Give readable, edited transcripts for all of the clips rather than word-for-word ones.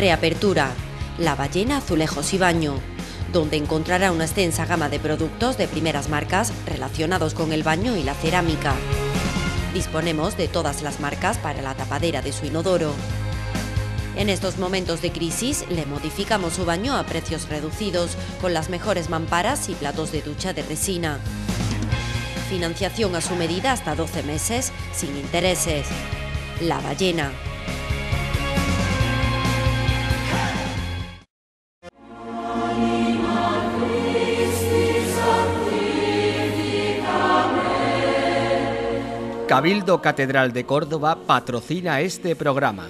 Reapertura, La Ballena, Azulejos y Baño, donde encontrará una extensa gama de productos de primeras marcas relacionados con el baño y la cerámica. Disponemos de todas las marcas para la tapadera de su inodoro. En estos momentos de crisis le modificamos su baño a precios reducidos con las mejores mamparas y platos de ducha de resina. Financiación a su medida hasta 12 meses, sin intereses. La Ballena. Cabildo Catedral de Córdoba patrocina este programa.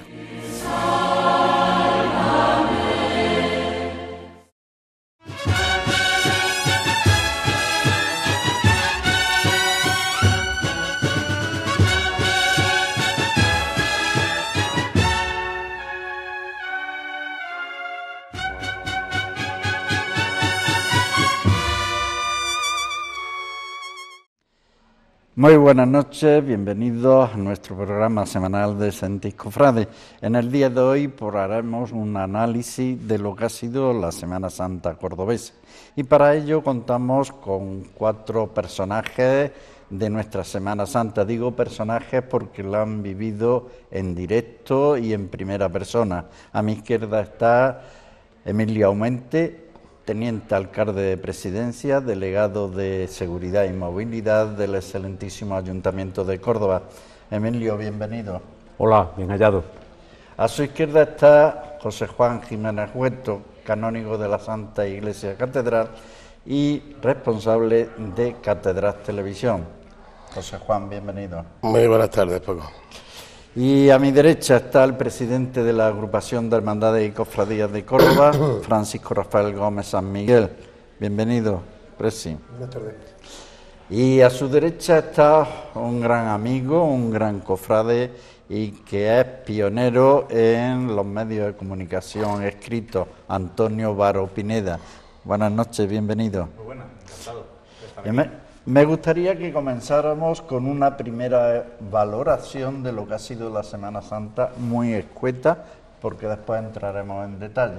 Muy buenas noches, bienvenidos a nuestro programa semanal de Sentis Cofrades. En el día de hoy haremos un análisis de lo que ha sido la Semana Santa cordobesa. Y para ello contamos con 4 personajes de nuestra Semana Santa. Digo personajes porque lo han vivido en directo y en primera persona. A mi izquierda está Emilio Aumente, teniente alcalde de Presidencia, delegado de Seguridad y Movilidad del excelentísimo Ayuntamiento de Córdoba. Emilio, bienvenido. Hola, bien hallado. A su izquierda está José Juan Jiménez Huerto, canónigo de la Santa Iglesia Catedral y responsable de Catedral Televisión. José Juan, bienvenido. Muy buenas tardes, Paco. Y a mi derecha está el presidente de la Agrupación de Hermandades y Cofradías de Córdoba, Francisco Rafael Gómez San Miguel. Bienvenido, Presi. Buenas tardes. Y a su derecha está un gran amigo, un gran cofrade y que es pionero en los medios de comunicación escritos, Antonio Varo Pineda. Buenas noches, bienvenido. Muy buenas, encantado. Me gustaría que comenzáramos con una primera valoración de lo que ha sido la Semana Santa, muy escueta, porque después entraremos en detalle.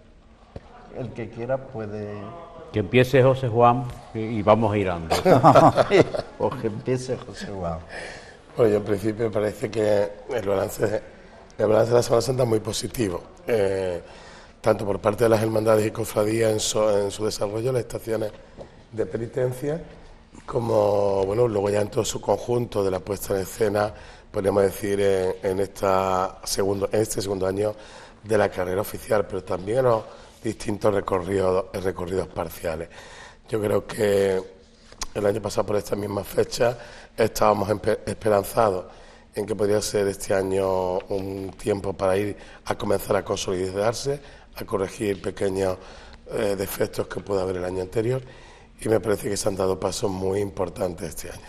El que quiera puede... Que empiece José Juan y vamos girando. O que empiece José Juan. Bueno, yo en principio me parece que el balance de la Semana Santa es muy positivo, tanto por parte de las hermandades y cofradías en su desarrollo, las estaciones de penitencia, como bueno, luego ya en todo su conjunto de la puesta en escena, podríamos decir, en este segundo año de la carrera oficial, pero también en los distintos recorridos parciales. Yo creo que el año pasado, por esta misma fecha, estábamos esperanzados en que podría ser este año un tiempo para ir a comenzar a consolidarse, a corregir pequeños defectos que pueda haber el año anterior. Y me parece que se han dado pasos muy importantes este año.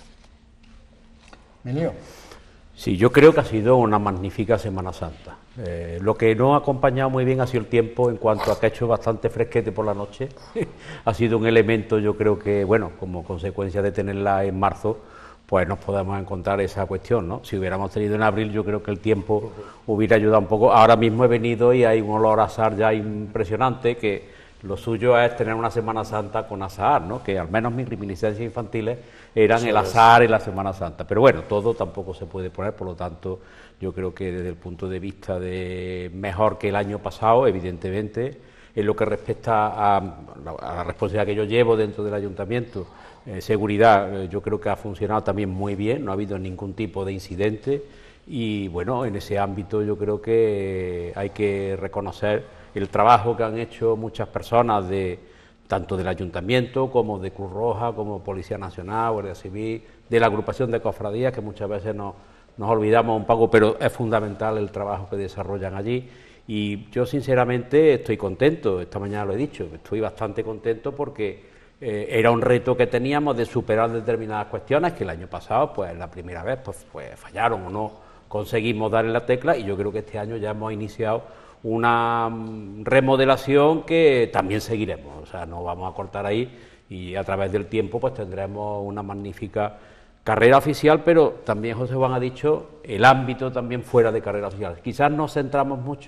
Emilio. Sí, yo creo que ha sido una magnífica Semana Santa. Lo que no ha acompañado muy bien ha sido el tiempo, en cuanto a que ha hecho bastante fresquete por la noche. Ha sido un elemento, yo creo que, bueno, como consecuencia de tenerla en marzo, pues nos podemos encontrar esa cuestión, ¿no? Si hubiéramos tenido en abril, yo creo que el tiempo hubiera ayudado un poco. Ahora mismo he venido y hay un olor a azahar ya impresionante, que lo suyo es tener una Semana Santa con azahar, ¿no? Que al menos mis reminiscencias infantiles eran el azahar en la Semana Santa. Pero bueno, todo tampoco se puede poner, por lo tanto, yo creo que desde el punto de vista de mejor que el año pasado, evidentemente, en lo que respecta a la responsabilidad que yo llevo dentro del Ayuntamiento, seguridad, yo creo que ha funcionado también muy bien, no ha habido ningún tipo de incidente y bueno, en ese ámbito yo creo que hay que reconocer el trabajo que han hecho muchas personas, tanto del Ayuntamiento como de Cruz Roja, como Policía Nacional, Guardia Civil, de la agrupación de cofradías, que muchas veces nos olvidamos un poco, pero es fundamental el trabajo que desarrollan allí. Y yo sinceramente estoy contento, esta mañana lo he dicho, estoy bastante contento porque era un reto que teníamos de superar determinadas cuestiones que el año pasado, pues la primera vez, pues fallaron o no conseguimos dar en la tecla, y yo creo que este año ya hemos iniciado una remodelación que también seguiremos, o sea, no vamos a cortar ahí y a través del tiempo pues tendremos una magnífica carrera oficial, pero también José Juan ha dicho el ámbito también fuera de carrera oficial. Quizás nos centramos mucho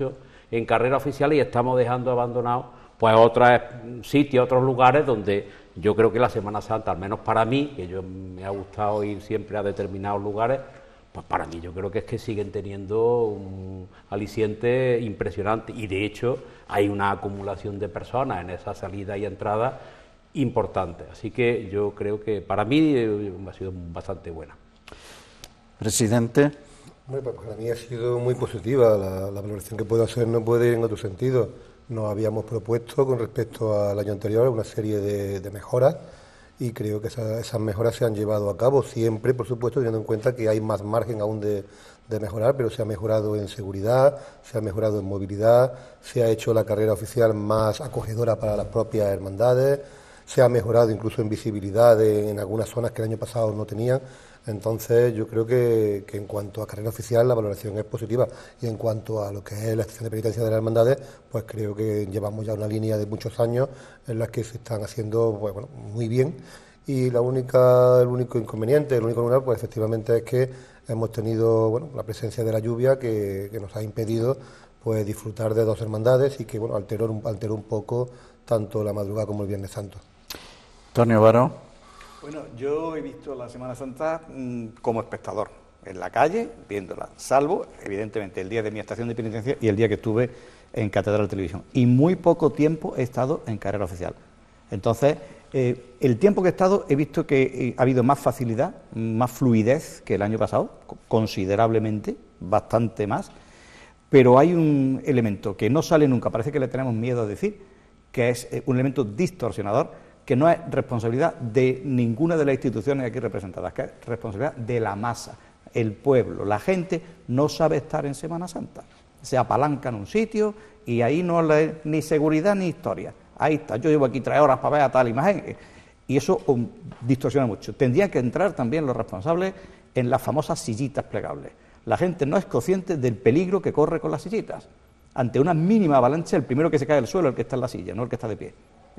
en carrera oficial y estamos dejando abandonados pues otros sitios, otros lugares donde yo creo que la Semana Santa, al menos para mí, que yo me ha gustado ir siempre a determinados lugares, pues para mí yo creo que es que siguen teniendo un aliciente impresionante y de hecho hay una acumulación de personas en esa salida y entrada importante, así que yo creo que para mí ha sido bastante buena. Presidente. Bueno, pues para mí ha sido muy positiva, la valoración que puedo hacer no puede ir en otro sentido. Nos habíamos propuesto con respecto al año anterior una serie de mejoras y creo que esas mejoras se han llevado a cabo siempre, por supuesto, teniendo en cuenta que hay más margen aún de mejorar, pero se ha mejorado en seguridad, se ha mejorado en movilidad, se ha hecho la carrera oficial más acogedora para las propias hermandades, se ha mejorado incluso en visibilidad en algunas zonas que el año pasado no tenían. Entonces yo creo que en cuanto a carrera oficial la valoración es positiva y en cuanto a lo que es la estación de penitencia de las hermandades, pues creo que llevamos ya una línea de muchos años en las que se están haciendo pues, bueno, muy bien y el único inconveniente, el único lugar, pues efectivamente es que hemos tenido bueno, la presencia de la lluvia que nos ha impedido pues disfrutar de dos hermandades y que bueno, alteró un poco tanto la madrugada como el Viernes Santo. Antonio Baró. Bueno, yo he visto la Semana Santa como espectador, en la calle, viéndola, salvo, evidentemente, el día de mi estación de penitencia y el día que estuve en Catedral de Televisión. Y muy poco tiempo he estado en carrera oficial. Entonces, el tiempo que he estado he visto que ha habido más facilidad, más fluidez que el año pasado, considerablemente, bastante más, pero hay un elemento que no sale nunca, parece que le tenemos miedo a decir, que es un elemento distorsionador, que no es responsabilidad de ninguna de las instituciones aquí representadas, que es responsabilidad de la masa, el pueblo. La gente no sabe estar en Semana Santa, se apalanca en un sitio y ahí no hay ni seguridad ni historia. Ahí está, yo llevo aquí 3 horas para ver a tal imagen y eso distorsiona mucho. Tendrían que entrar también los responsables en las famosas sillitas plegables. La gente no es consciente del peligro que corre con las sillitas. Ante una mínima avalancha, el primero que se cae al suelo es el que está en la silla, no el que está de pie.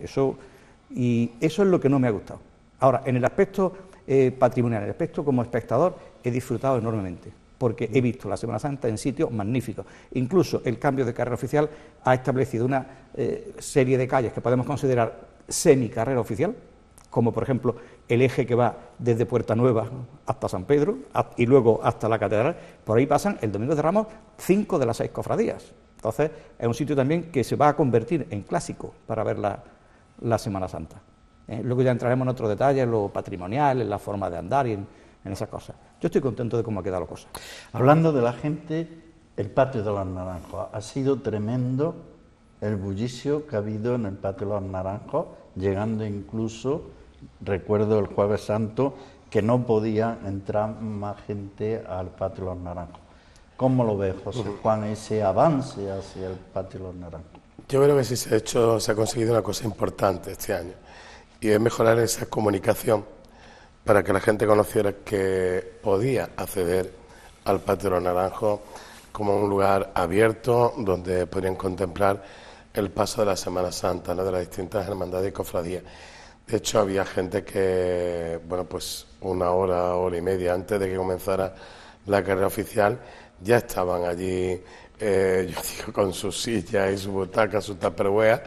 Y eso es lo que no me ha gustado. Ahora, en el aspecto patrimonial, en el aspecto como espectador, he disfrutado enormemente, porque he visto la Semana Santa en sitios magníficos. Incluso el cambio de carrera oficial ha establecido una serie de calles que podemos considerar semi-carrera oficial, como por ejemplo el eje que va desde Puerta Nueva hasta San Pedro y luego hasta la Catedral. Por ahí pasan el Domingo de Ramos 5 de las 6 cofradías. Entonces, es un sitio también que se va a convertir en clásico para ver la Semana Santa. Luego ya entraremos en otros detalles, en lo patrimonial, en la forma de andar y en esas cosas. Yo estoy contento de cómo ha quedado la cosa. Hablando de la gente, el Patio de los Naranjos. Ha sido tremendo el bullicio que ha habido en el Patio de los Naranjos, llegando incluso, recuerdo el Jueves Santo, que no podía entrar más gente al Patio de los Naranjos. ¿Cómo lo ve José Juan, ese avance hacia el Patio de los Naranjos? Yo creo que sí se ha conseguido una cosa importante este año, y es mejorar esa comunicación para que la gente conociera que podía acceder al Patio de los Naranjos como un lugar abierto donde podrían contemplar el paso de la Semana Santa, ¿no?, de las distintas hermandades y cofradías. De hecho, había gente que, bueno, pues 1 hora, 1 hora y media antes de que comenzara la carrera oficial, ya estaban allí, yo digo, con sus sillas y su butaca, su tupperware,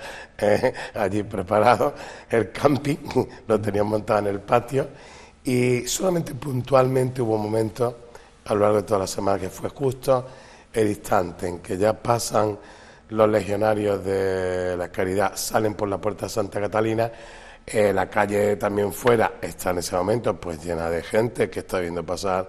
allí preparados. El camping lo tenían montado en el patio y solamente puntualmente hubo momentos a lo largo de toda la semana que fue justo el instante en que ya pasan los legionarios de la Caridad, salen por la Puerta de Santa Catalina. La calle también fuera está en ese momento pues llena de gente que está viendo pasar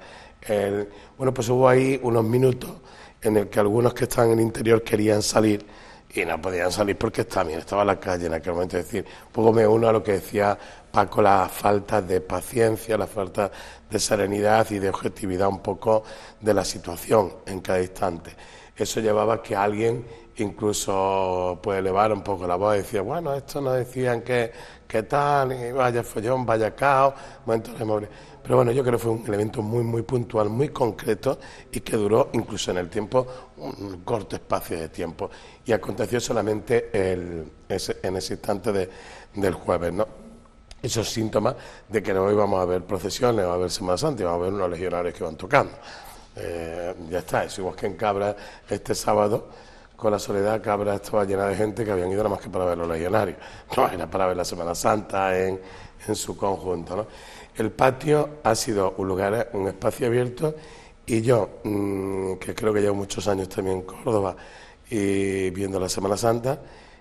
bueno, pues hubo ahí unos minutos en el que algunos que estaban en el interior querían salir y no podían salir porque también estaba la calle en aquel momento. Es decir, un poco me uno a lo que decía Paco, la falta de paciencia, la falta de serenidad y de objetividad un poco de la situación en cada instante. Eso llevaba a que alguien incluso pues elevar un poco la voz y decía, bueno, esto nos decían que tal, y vaya follón, vaya caos, momentos de morir. Pero bueno, yo creo que fue un elemento muy puntual, muy concreto y que duró incluso en el tiempo un corto espacio de tiempo. Y aconteció solamente en ese instante del jueves, ¿no? Esos síntomas de que hoy vamos a ver procesiones, vamos a ver Semana Santa y vamos a ver unos legionarios que van tocando. Ya está, es igual que en Cabra este sábado con la Soledad Cabra estaba llena de gente que habían ido nada más que para ver los legionarios, no era para ver la Semana Santa en su conjunto, ¿no? El patio ha sido un lugar, un espacio abierto, y yo, que creo que llevo muchos años también en Córdoba y viendo la Semana Santa,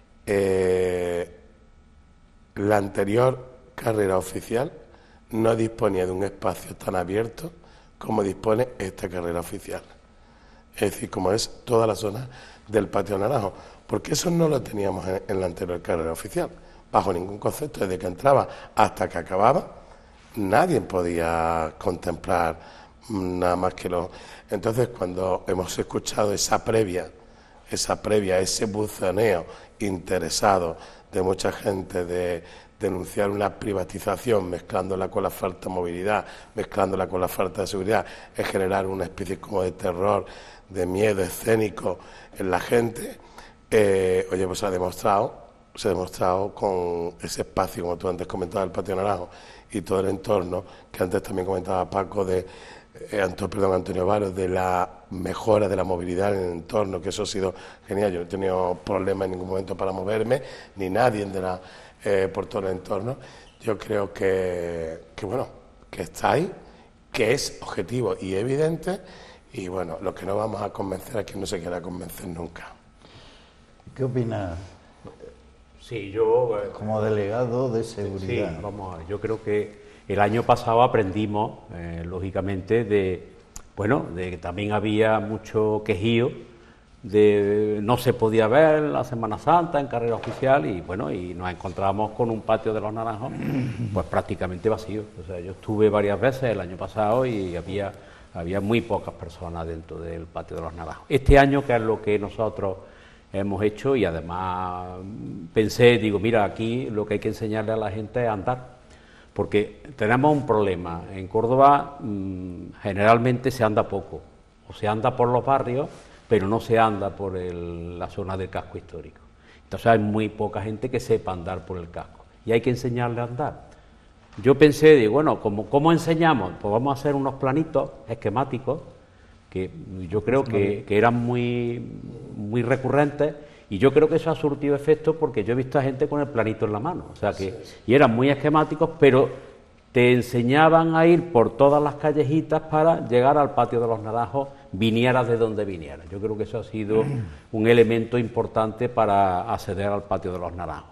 la anterior carrera oficial no disponía de un espacio tan abierto como dispone esta carrera oficial. Es decir, como es toda la zona del Patio Naranjo, porque eso no lo teníamos en la anterior carrera oficial, bajo ningún concepto. Desde que entraba hasta que acababa, nadie podía contemplar nada más que lo... Entonces, cuando hemos escuchado esa previa, ese buzoneo interesado de mucha gente de denunciar una privatización, mezclándola con la falta de movilidad, mezclándola con la falta de seguridad, es generar una especie como de terror, de miedo escénico en la gente. Oye, pues se ha demostrado con ese espacio, como tú antes comentabas, el Patio Naranjo y todo el entorno, que antes también comentaba Paco, Antonio Varo, de la mejora de la movilidad en el entorno, que eso ha sido genial. Yo no he tenido problemas en ningún momento para moverme, ni nadie por todo el entorno. Yo creo que bueno, que está ahí, que es objetivo y evidente, y bueno, lo que no vamos a convencer a quien no se quiera convencer nunca. ¿Qué opinas? Sí, yo... como delegado de seguridad. Sí, vamos a ver, yo creo que el año pasado aprendimos, lógicamente, de que también había mucho quejío, de no se podía ver la Semana Santa en carrera oficial, y bueno, y nos encontramos con un Patio de los Naranjos pues prácticamente vacío. O sea, yo estuve varias veces el año pasado y había muy pocas personas dentro del Patio de los Naranjos. Este año, que es lo que nosotros hemos hecho, y además digo, mira, aquí lo que hay que enseñarle a la gente es andar, porque tenemos un problema. En Córdoba generalmente se anda poco, o se anda por los barrios, pero no se anda por la zona del casco histórico. Entonces hay muy poca gente que sepa andar por el casco, y hay que enseñarle a andar. Yo digo, bueno, ¿cómo enseñamos? Pues vamos a hacer unos planitos esquemáticos, que yo creo que eran muy recurrentes, y yo creo que eso ha surtido efecto, porque yo he visto a gente con el planito en la mano, o sea que, y eran muy esquemáticos, pero te enseñaban a ir por todas las callejitas para llegar al Patio de los Naranjos, vinieras de donde vinieras. Yo creo que eso ha sido un elemento importante para acceder al Patio de los Naranjos.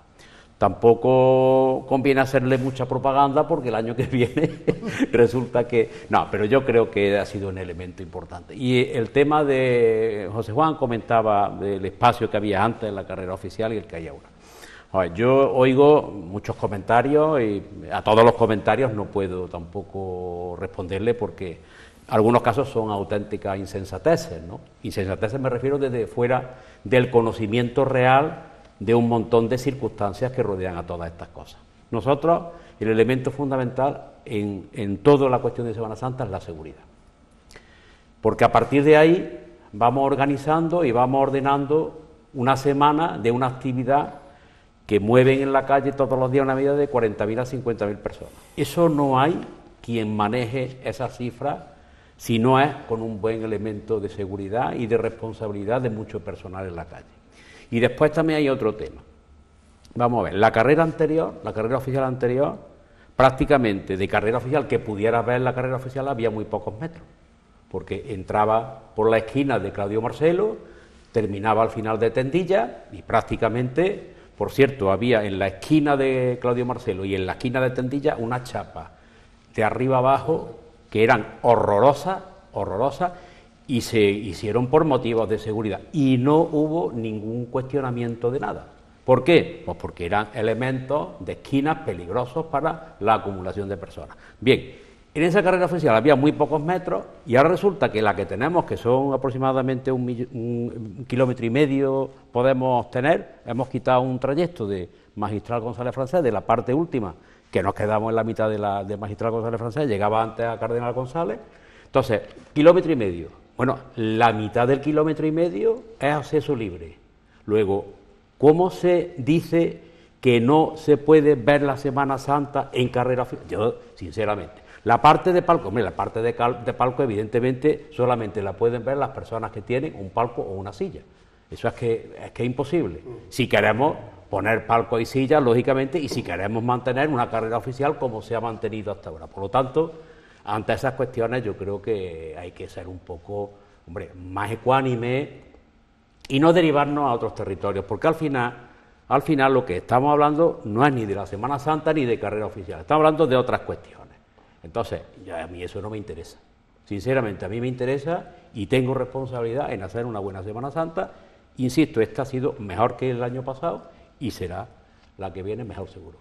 Tampoco conviene hacerle mucha propaganda, porque el año que viene resulta que... No, pero yo creo que ha sido un elemento importante. Y el tema de... José Juan comentaba del espacio que había antes en la carrera oficial y el que hay ahora. Ver, yo oigo muchos comentarios, y a todos los comentarios no puedo tampoco responderle, porque algunos casos son auténticas insensateces, ¿no? Insensateces me refiero desde fuera del conocimiento real de un montón de circunstancias que rodean a todas estas cosas. Nosotros, el elemento fundamental en toda la cuestión de Semana Santa es la seguridad, porque a partir de ahí vamos organizando y vamos ordenando una semana de una actividad que mueven en la calle todos los días una media de 40.000 a 50.000 personas. Eso no hay quien maneje esas cifras si no es con un buen elemento de seguridad y de responsabilidad de mucho personal en la calle. Y después también hay otro tema. Vamos a ver, la carrera oficial anterior, prácticamente de carrera oficial que pudieras ver la carrera oficial había muy pocos metros, porque entraba por la esquina de Claudio Marcelo, terminaba al final de Tendilla, y prácticamente, por cierto, había en la esquina de Claudio Marcelo y en la esquina de Tendilla una chapa de arriba abajo que eran horrorosas, y se hicieron por motivos de seguridad, y no hubo ningún cuestionamiento de nada. ¿Por qué? Pues porque eran elementos de esquinas peligrosos para la acumulación de personas. Bien, en esa carrera oficial había muy pocos metros, y ahora resulta que la que tenemos, que son aproximadamente un kilómetro y medio podemos tener, hemos quitado un trayecto de Magistral González Francés, de la parte última, que nos quedamos en la mitad de Magistral González Francés, llegaba antes a Cardenal González. Entonces, kilómetro y medio. Bueno, la mitad del kilómetro y medio es acceso libre. Luego, ¿cómo se dice que no se puede ver la Semana Santa en carrera oficial? Yo, sinceramente, la parte de palco, la parte de palco evidentemente solamente la pueden ver las personas que tienen un palco o una silla. Eso es que es imposible. Si queremos poner palcos y sillas, lógicamente, y si queremos mantener una carrera oficial como se ha mantenido hasta ahora. Por lo tanto, ante esas cuestiones yo creo que hay que ser un poco, más ecuánime y no derivarnos a otros territorios, porque al final lo que estamos hablando no es ni de la Semana Santa ni de carrera oficial, estamos hablando de otras cuestiones. Entonces, a mí eso no me interesa. Sinceramente, a mí me interesa y tengo responsabilidad en hacer una buena Semana Santa. Insisto, esta ha sido mejor que el año pasado y será la que viene mejor seguro.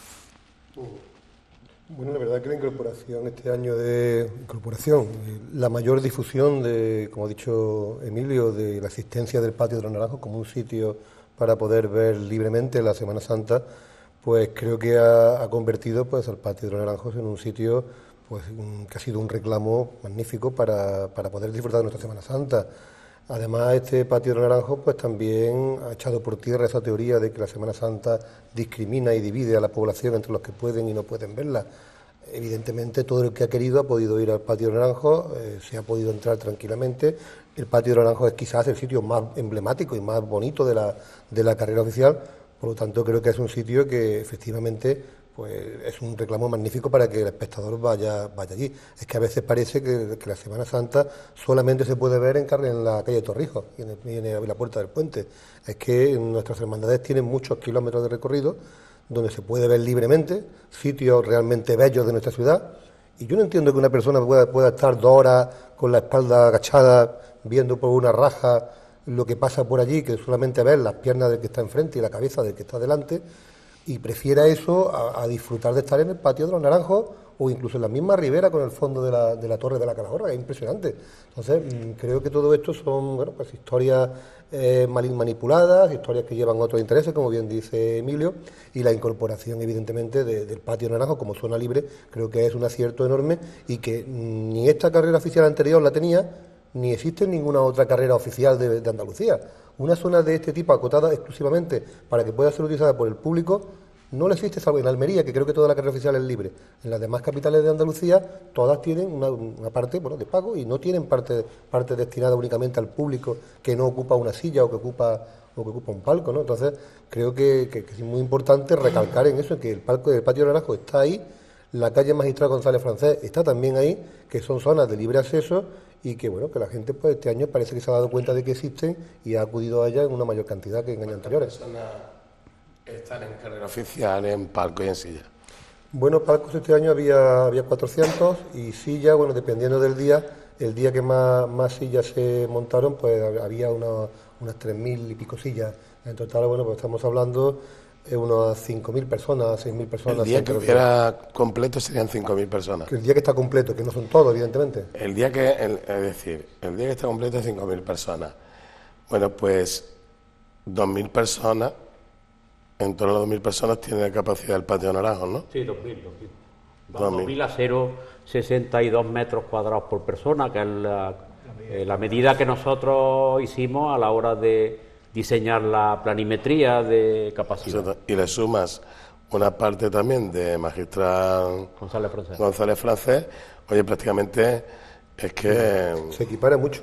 Bueno, la verdad que la incorporación este año la mayor difusión de, como ha dicho Emilio, de la existencia del Patio de los Naranjos como un sitio para poder ver libremente la Semana Santa, pues creo que ha convertido pues al Patio de los Naranjos en un sitio pues que ha sido un reclamo magnífico para poder disfrutar de nuestra Semana Santa. Además, este Patio de los Naranjos pues también ha echado por tierra esa teoría de que la Semana Santa discrimina y divide a la población entre los que pueden y no pueden verla. Evidentemente, todo el que ha querido ha podido ir al Patio de los Naranjos, se ha podido entrar tranquilamente. El Patio de los Naranjos es quizás el sitio más emblemático y más bonito de la carrera oficial, por lo tanto creo que es un sitio que efectivamente pues es un reclamo magnífico para que el espectador vaya allí. Es que a veces parece que la Semana Santa solamente se puede ver en la calle Torrijos y en la Puerta del Puente. Es que nuestras hermandades tienen muchos kilómetros de recorrido donde se puede ver libremente, sitios realmente bellos de nuestra ciudad, y yo no entiendo que una persona pueda estar 2 horas con la espalda agachada viendo por una raja lo que pasa por allí, que solamente ver las piernas del que está enfrente y la cabeza del que está delante, y prefiera eso a disfrutar de estar en el Patio de los Naranjos o incluso en la misma ribera con el fondo de la Torre de la Calahorra. Es impresionante. Entonces, creo que todo esto son pues historias manipuladas, historias que llevan otros intereses, como bien dice Emilio, y la incorporación, evidentemente, del Patio de los Naranjos como zona libre, creo que es un acierto enorme y que ni esta carrera oficial anterior la tenía, ni existe ninguna otra carrera oficial de Andalucía. Una zona de este tipo acotada exclusivamente para que pueda ser utilizada por el público no le existe, salvo en Almería, que creo que toda la carrera oficial es libre. En las demás capitales de Andalucía todas tienen una parte de pago y no tienen parte destinada únicamente al público que no ocupa una silla o que ocupa un palco, ¿no? Entonces creo que es muy importante recalcar en eso, en que el palco del Patio de Naranjo está ahí, la calle Magistral González Francés está también ahí, que son zonas de libre acceso y que que la gente pues este año parece que se ha dado cuenta de que existen y ha acudido a ellas en una mayor cantidad que en años anteriores. ¿Están en carrera oficial, en palco y en silla? Bueno, palcos este año había 400 y sillas, dependiendo del día, el día que más sillas se montaron, pues había unas 3.000 y pico sillas. En total, pues estamos hablando de unas 5.000 personas, 6.000 personas. El día que hubiera completo serían 5.000 personas. El día que está completo, que no son todos, evidentemente. El día que está completo es 5.000 personas. Bueno, pues 2.000 personas, en torno a 2.000 personas tiene la capacidad del Patio de Naranjos, ¿no? Sí, 2.000. 2.000 a 0,62 metros cuadrados por persona, que es la medida que nosotros hicimos a la hora de diseñar la planimetría de capacidad. Y le sumas una parte también de Magistral González Francés, oye, prácticamente es que se equipara mucho,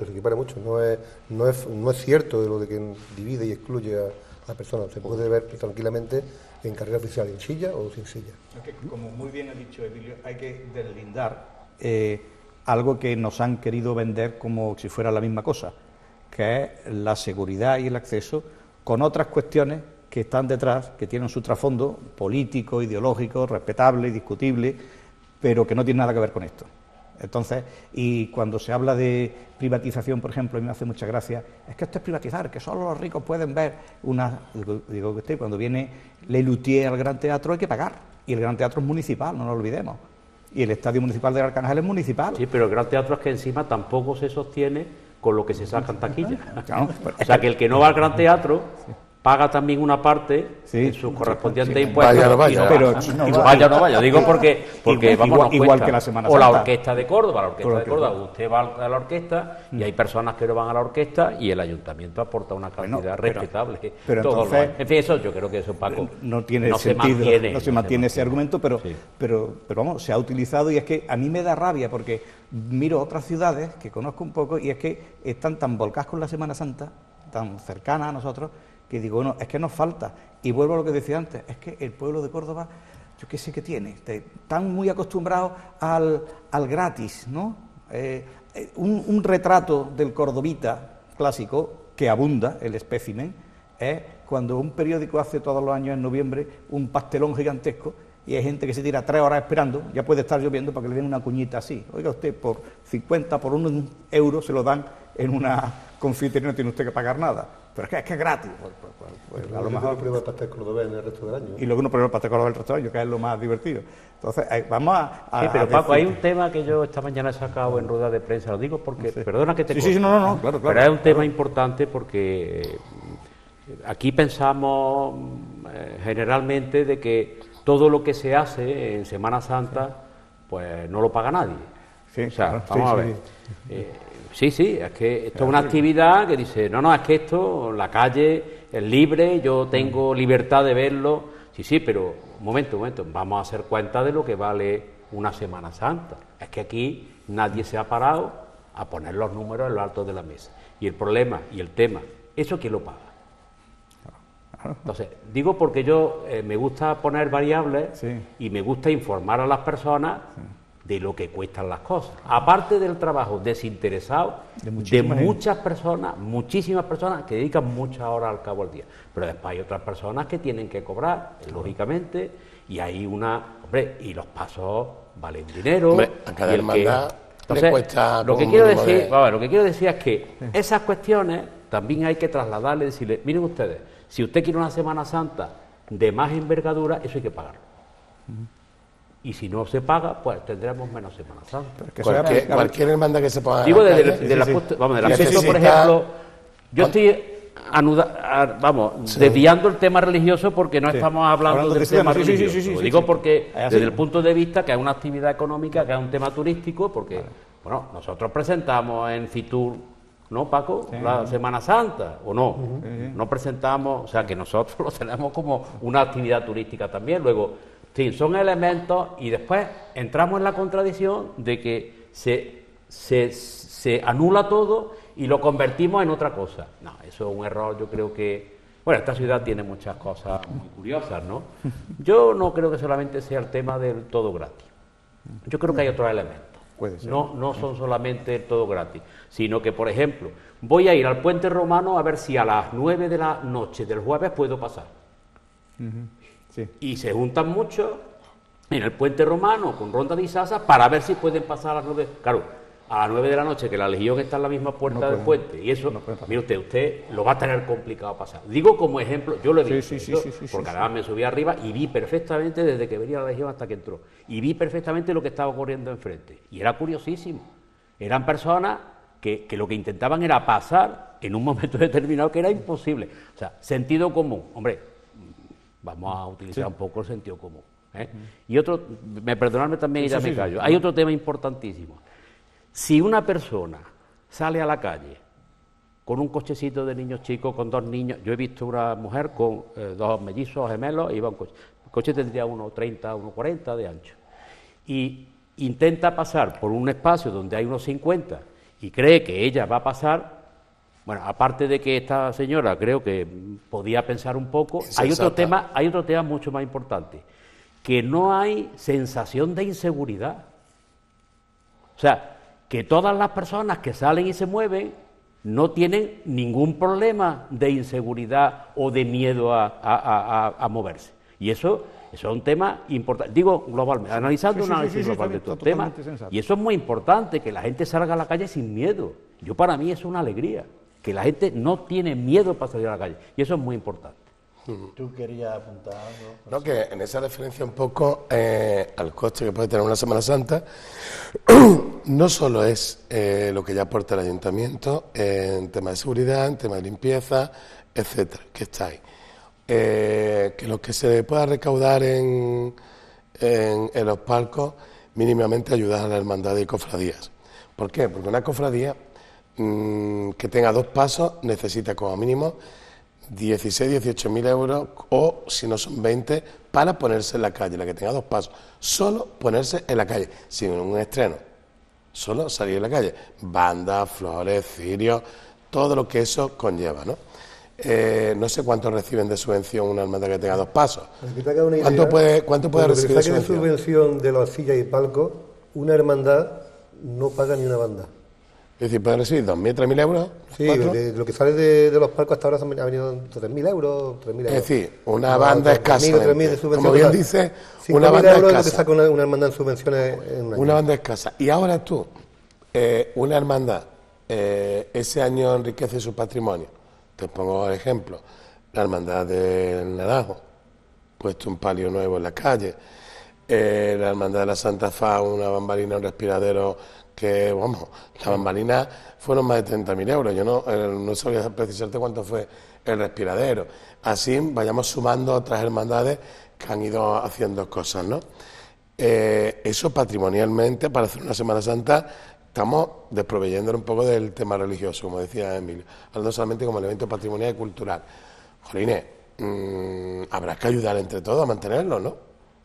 no es cierto de que divide y excluye a la persona, se puede ver tranquilamente en carrera oficial, en silla o sin silla. Como muy bien ha dicho Emilio, hay que deslindar algo que nos han querido vender como si fuera la misma cosa, que es la seguridad y el acceso, con otras cuestiones que están detrás, que tienen su trasfondo político, ideológico, respetable, discutible, pero que no tienen nada que ver con esto. Entonces, y cuando se habla de privatización, por ejemplo, a mí me hace mucha gracia, es que esto es privatizar, que solo los ricos pueden ver digo que usted, cuando viene Lelutier al Gran Teatro hay que pagar, y el Gran Teatro es municipal, no lo olvidemos, y el Estadio Municipal de Arcángel es municipal. Sí, pero el Gran Teatro es que encima tampoco se sostiene con lo que se saca en taquilla. O sea, que el que no va al Gran Teatro paga también una parte en sus correspondientes impuestos. Vaya o no vaya. Digo porque vamos, igual que la Semana Santa. O la Orquesta de Córdoba. Usted va a la orquesta y hay personas que no van a la orquesta y el ayuntamiento aporta una cantidad respetable. Pero entonces, en fin, eso yo creo que eso, Paco, no tiene sentido, no se mantiene ese argumento, pero vamos, se ha utilizado y es que a mí me da rabia porque miro otras ciudades que conozco un poco y es que están tan volcadas con la Semana Santa tan cercana a nosotros, que digo, bueno, es que nos falta. Y vuelvo a lo que decía antes, es que el pueblo de Córdoba, yo qué sé qué tiene, están muy acostumbrados al gratis, ¿no? Un retrato del cordobita clásico, que abunda el espécimen, es cuando un periódico hace todos los años en noviembre un pastelón gigantesco y hay gente que se tira 3 horas esperando, ya puede estar lloviendo para que le den una cuñita así. Oiga usted, por 50, por 1 euro se lo dan en una confitería, no tiene usted que pagar nada. Pero es que es gratis. Pues a lo mejor prueba el pastel cordobés en el resto del año. Y luego uno prueba el pastel cordobés el resto del año, que es lo más divertido. Entonces, vamos a... Sí, pero Paco, hay un tema que yo esta mañana he sacado en rueda de prensa, lo digo porque, perdona que te corte, no, claro. Pero es un tema importante porque aquí pensamos generalmente de que todo lo que se hace en Semana Santa, pues no lo paga nadie. Sí, o sea, claro, vamos a ver. Sí, es que esto es una actividad que dice, no, es que esto, la calle es libre, yo tengo libertad de verlo. Sí, pero un momento, vamos a hacer cuenta de lo que vale una Semana Santa. Es que aquí nadie se ha parado a poner los números en lo alto de la mesa. Y el problema y el tema, ¿eso quién lo paga? Entonces, digo porque yo me gusta poner variables y me gusta informar a las personas de lo que cuestan las cosas. Aparte del trabajo desinteresado de muchas personas, muchísimas personas que dedican muchas horas al cabo del día. Pero después hay otras personas que tienen que cobrar, lógicamente, y hay y los pasos valen dinero. A cada hermandad entonces, le cuesta lo que quiero decir es que esas cuestiones también hay que trasladarle y decirle, miren ustedes, si usted quiere una Semana Santa de más envergadura, eso hay que pagarlo. Y si no se paga, pues tendremos menos Semana Santa. Cualquier hermandad que se ponga. Digo, del acceso, por ejemplo, yo estoy desviando el tema religioso porque no estamos hablando del tema religioso. Lo digo porque desde el punto de vista que es una actividad económica, que es un tema turístico, porque bueno, nosotros presentamos en Fitur, ¿no, Paco? La Semana Santa, ¿o no? No presentamos, o sea, que nosotros lo tenemos como una actividad turística también. Luego, sí, son elementos y después entramos en la contradicción de que se anula todo y lo convertimos en otra cosa. No, eso es un error, yo creo que... Bueno, esta ciudad tiene muchas cosas muy curiosas, ¿no? Yo no creo que solamente sea el tema del todo gratis. Yo creo que hay otros elementos. Puede ser. No son solamente el todo gratis, sino que, por ejemplo, voy a ir al Puente Romano a ver si a las 9 de la noche del jueves puedo pasar. Sí. Y se juntan muchos en el Puente Romano con Ronda de Isasa para ver si pueden pasar a las 9. Claro, a las 9 de la noche, que la Legión está en la misma puerta del puente, y eso, mire usted lo va a tener complicado pasar. Digo como ejemplo, yo lo he visto, porque además me subí arriba y vi perfectamente desde que venía la Legión hasta que entró, y vi perfectamente lo que estaba ocurriendo enfrente, y era curiosísimo. Eran personas que lo que intentaban era pasar en un momento determinado que era imposible. O sea, sentido común, hombre, vamos a utilizar un poco el sentido común. Y otro, perdonadme también y ya me callo, hay otro tema importantísimo. Si una persona sale a la calle con un cochecito de niños chicos, con 2 niños, yo he visto una mujer con 2 mellizos gemelos, iba un coche. El coche tendría 1,30, 1,40 de ancho. Y intenta pasar por un espacio donde hay unos 50 y cree que ella va a pasar. Bueno, aparte de que esta señora creo que podía pensar un poco, hay otro tema mucho más importante, que no hay sensación de inseguridad. O sea, que todas las personas que salen y se mueven no tienen ningún problema de inseguridad o de miedo a moverse. Y eso es un tema importante. Digo globalmente, analizando un análisis global de todo el tema. Y eso es muy importante, que la gente salga a la calle sin miedo. Para mí es una alegría, que la gente no tiene miedo para salir a la calle. Y eso es muy importante. ¿Tú querías apuntar algo? No, que en esa referencia un poco al coste que puede tener una Semana Santa, no solo es lo que ya aporta el ayuntamiento en tema de seguridad, en tema de limpieza, etcétera, que está ahí. Que lo que se pueda recaudar en los palcos, mínimamente ayudar a las hermandades y cofradías. ¿Por qué? Porque una cofradía que tenga 2 pasos necesita como mínimo 16, 18.000 euros, o si no son 20, para ponerse en la calle, la que tenga 2 pasos. Solo ponerse en la calle, sin un estreno. Solo salir en la calle. Bandas, flores, cirios, todo lo que eso conlleva, ¿no? No sé cuánto reciben de subvención una hermandad que tenga 2 pasos. ¿Cuánto puede recibir de subvención de las sillas y palcos? Una hermandad no paga ni una banda. Es decir, puede recibir 2.000, 3.000 euros. Sí, lo que sale de los palcos hasta ahora ha venido 3.000 euros, 3.000 euros. Es decir, una banda escasa. Como bien dice, una banda escasa. Es lo que saca una hermandad en subvenciones en un año. Una banda escasa. Y ahora tú, una hermandad, ese año enriquece su patrimonio. Te pongo el ejemplo, la hermandad del Naranjo, puesto un palio nuevo en la calle, la hermandad de la Santa Fa, una bambalina, un respiradero, que, vamos, la bambalina fueron más de 30.000 euros, yo no sabía precisarte cuánto fue el respiradero. Así vayamos sumando otras hermandades que han ido haciendo cosas, ¿no? Eso patrimonialmente, para hacer una Semana Santa, estamos desproveyéndolo un poco del tema religioso, como decía Emilio, hablando solamente como elemento patrimonial y cultural. Jolines, habrá que ayudar entre todos a mantenerlo, ¿no?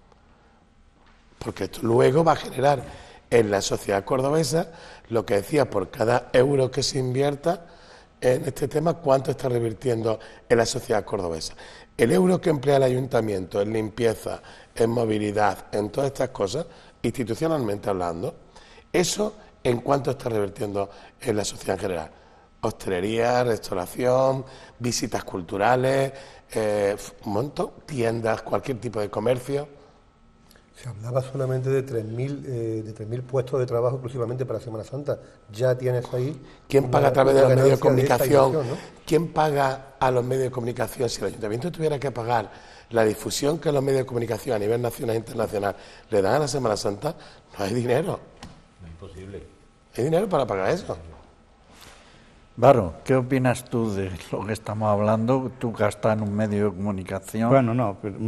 Porque esto luego va a generar en la sociedad cordobesa, lo que decía, por cada euro que se invierta en este tema, ¿cuánto está revirtiendo en la sociedad cordobesa? El euro que emplea el ayuntamiento en limpieza, en movilidad, en todas estas cosas, institucionalmente hablando, eso ¿en cuánto está revirtiendo en la sociedad en general? Hostelería, restauración, visitas culturales, un montón, tiendas, cualquier tipo de comercio. Se hablaba solamente de 3.000 puestos de trabajo exclusivamente para Semana Santa. Ya tienes ahí... ¿Quién paga a través de los medios de comunicación? ¿No? ¿Quién paga a los medios de comunicación? Si el ayuntamiento tuviera que pagar la difusión que los medios de comunicación a nivel nacional e internacional le dan a la Semana Santa, no hay dinero. No es imposible. ¿Hay dinero para pagar eso? Varo, ¿qué opinas tú de lo que estamos hablando? Tú que estás en un medio de comunicación. Bueno, no, pero,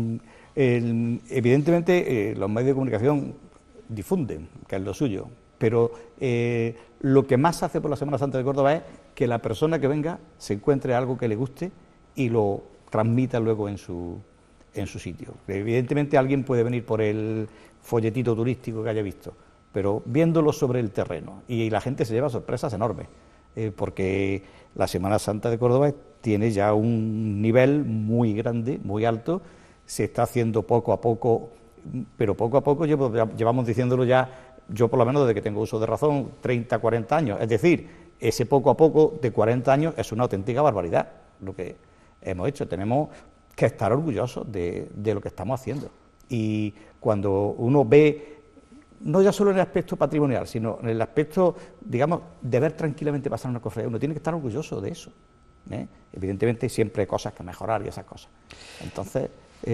evidentemente los medios de comunicación difunden, que es lo suyo, pero lo que más hace por la Semana Santa de Córdoba es que la persona que venga se encuentre algo que le guste y lo transmita luego en su sitio. Evidentemente alguien puede venir por el folletito turístico que haya visto, pero viéndolo sobre el terreno, y la gente se lleva sorpresas enormes, porque la Semana Santa de Córdoba tiene ya un nivel muy grande, muy alto. Se está haciendo poco a poco, pero poco a poco llevamos diciéndolo ya, yo por lo menos desde que tengo uso de razón, 30, 40 años. Es decir, ese poco a poco de 40 años es una auténtica barbaridad lo que hemos hecho. Tenemos que estar orgullosos de lo que estamos haciendo. Y cuando uno ve, no ya solo en el aspecto patrimonial, sino en el aspecto, digamos, de ver tranquilamente pasar una cofradía, uno tiene que estar orgulloso de eso. Evidentemente siempre hay cosas que mejorar y esas cosas. Entonces,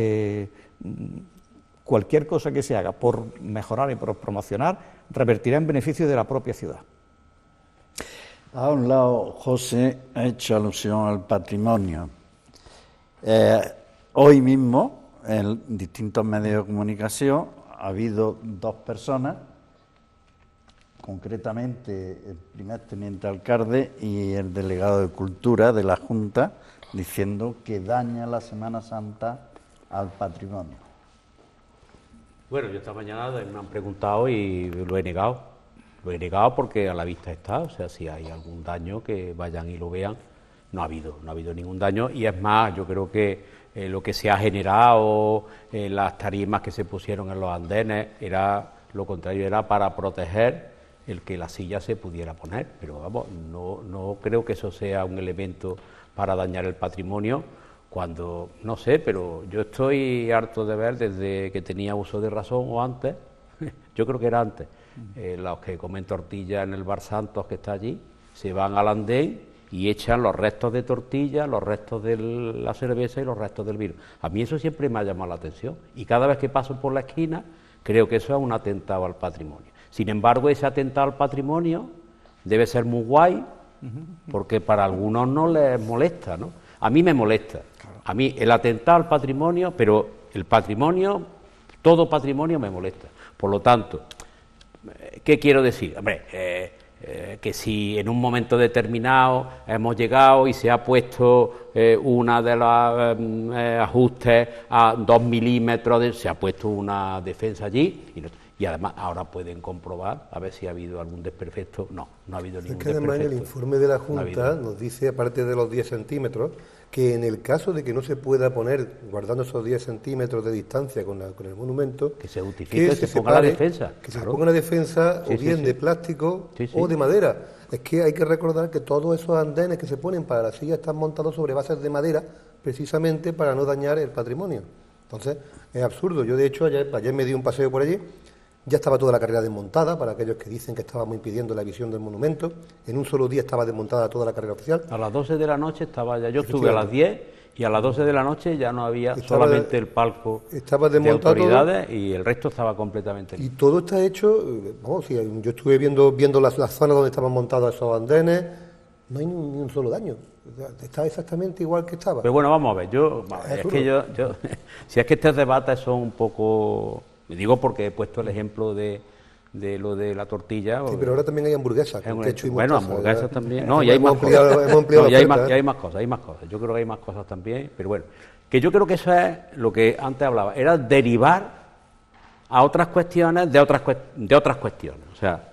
cualquier cosa que se haga por mejorar y por promocionar revertirá en beneficio de la propia ciudad. A un lado, José ha hecho alusión al patrimonio. Hoy mismo, en distintos medios de comunicación, ha habido 2 personas, concretamente el primer teniente alcalde y el delegado de Cultura de la Junta, diciendo que daña la Semana Santa al patrimonio. Bueno, yo esta mañana me han preguntado y lo he negado. Lo he negado porque a la vista está, o sea, si hay algún daño que vayan y lo vean. No ha habido ningún daño, y es más, yo creo que lo que se ha generado, las tarimas que se pusieron en los andenes, era lo contrario, era para proteger el que la silla se pudiera poner, pero vamos, no creo que eso sea un elemento para dañar el patrimonio, cuando, no sé, pero yo estoy harto de ver desde que tenía uso de razón o antes, yo creo que era antes, los que comen tortilla en el Bar Santos que está allí, se van al andén y echan los restos de tortilla, los restos de la cerveza y los restos del vino. A mí eso siempre me ha llamado la atención, y cada vez que paso por la esquina creo que eso es un atentado al patrimonio. Sin embargo, ese atentado al patrimonio debe ser muy guay, porque para algunos no les molesta, ¿no? A mí me molesta, a mí el atentado al patrimonio, pero el patrimonio, todo patrimonio me molesta. Por lo tanto, ¿qué quiero decir? Hombre, que si en un momento determinado hemos llegado y se ha puesto una de los ajustes a 2 milímetros, se ha puesto una defensa allí y además ahora pueden comprobar a ver si ha habido algún desperfecto. No ha habido ningún desperfecto. Es que además en el informe de la Junta nos dice, aparte de los 10 centímetros, que en el caso de que no se pueda poner, guardando esos 10 centímetros de distancia con el monumento, que se justifique, que se ponga la defensa. Que se ponga una defensa o bien de plástico o de madera. Es que hay que recordar que todos esos andenes que se ponen para la silla están montados sobre bases de madera, precisamente para no dañar el patrimonio. Entonces, es absurdo. Yo, de hecho, ayer me di un paseo por allí. Ya estaba toda la carrera desmontada, para aquellos que dicen que estábamos impidiendo la visión del monumento. En un solo día estaba desmontada toda la carrera oficial. A las 12 de la noche estaba ya. Yo estuve a las 10 y a las 12 de la noche ya no había solamente el palco de autoridades todo, y el resto estaba completamente limpio. Y todo está hecho, vamos, yo estuve viendo las zonas donde estaban montados esos andenes, no hay ni un solo daño. Está exactamente igual que estaba. Pero bueno, vamos a ver, si es que estos debates son un poco... Digo porque he puesto el ejemplo de lo de la tortilla. Sí, pero ahora también hay hamburguesas. Bueno, hamburguesas también. No, y hay más cosas. Hay más cosas. Yo creo que hay más cosas también. Pero bueno, que yo creo que eso es lo que antes hablaba. Era derivar a otras cuestiones de otras cuestiones. O sea,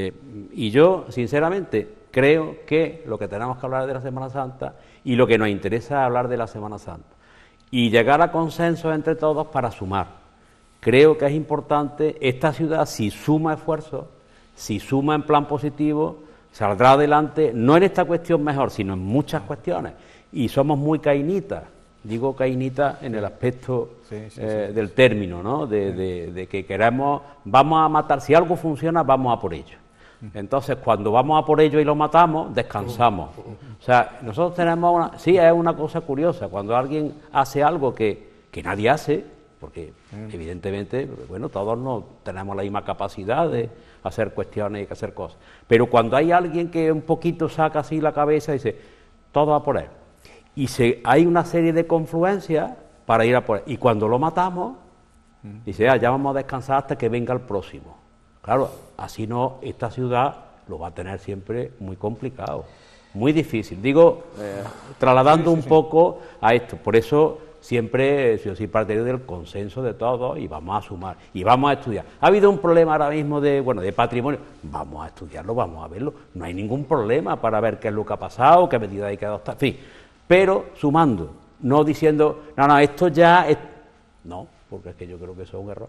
y yo, sinceramente, creo que lo que tenemos que hablar es de la Semana Santa y lo que nos interesa es hablar de la Semana Santa. Y llegar a consensos entre todos para sumar. Creo que es importante, esta ciudad, si suma esfuerzos, si suma en plan positivo, saldrá adelante, no en esta cuestión mejor, sino en muchas cuestiones. Y somos muy cainitas, digo cainitas en el aspecto del término, ¿no? De que queremos, vamos a matar, si algo funciona, vamos a por ello. Entonces, cuando vamos a por ello y lo matamos, descansamos. O sea, nosotros tenemos es una cosa curiosa, cuando alguien hace algo que nadie hace, porque evidentemente, bueno, todos no tenemos la misma capacidad de hacer cuestiones y que hacer cosas, pero cuando hay alguien que un poquito saca así la cabeza y dice, todo a por él, y hay una serie de confluencias para ir a por él, y cuando lo matamos, dice, ya vamos a descansar hasta que venga el próximo. Claro, así no, esta ciudad lo va a tener siempre muy complicado, muy difícil, digo, trasladando un poco a esto, por eso... Siempre yo soy partidario del consenso de todos y vamos a sumar y vamos a estudiar. Ha habido un problema ahora mismo de patrimonio, vamos a estudiarlo, vamos a verlo. No hay ningún problema para ver qué es lo que ha pasado, qué medidas hay que adoptar, en fin. Pero sumando, no diciendo, no, esto ya es... No, porque es que yo creo que eso es un error.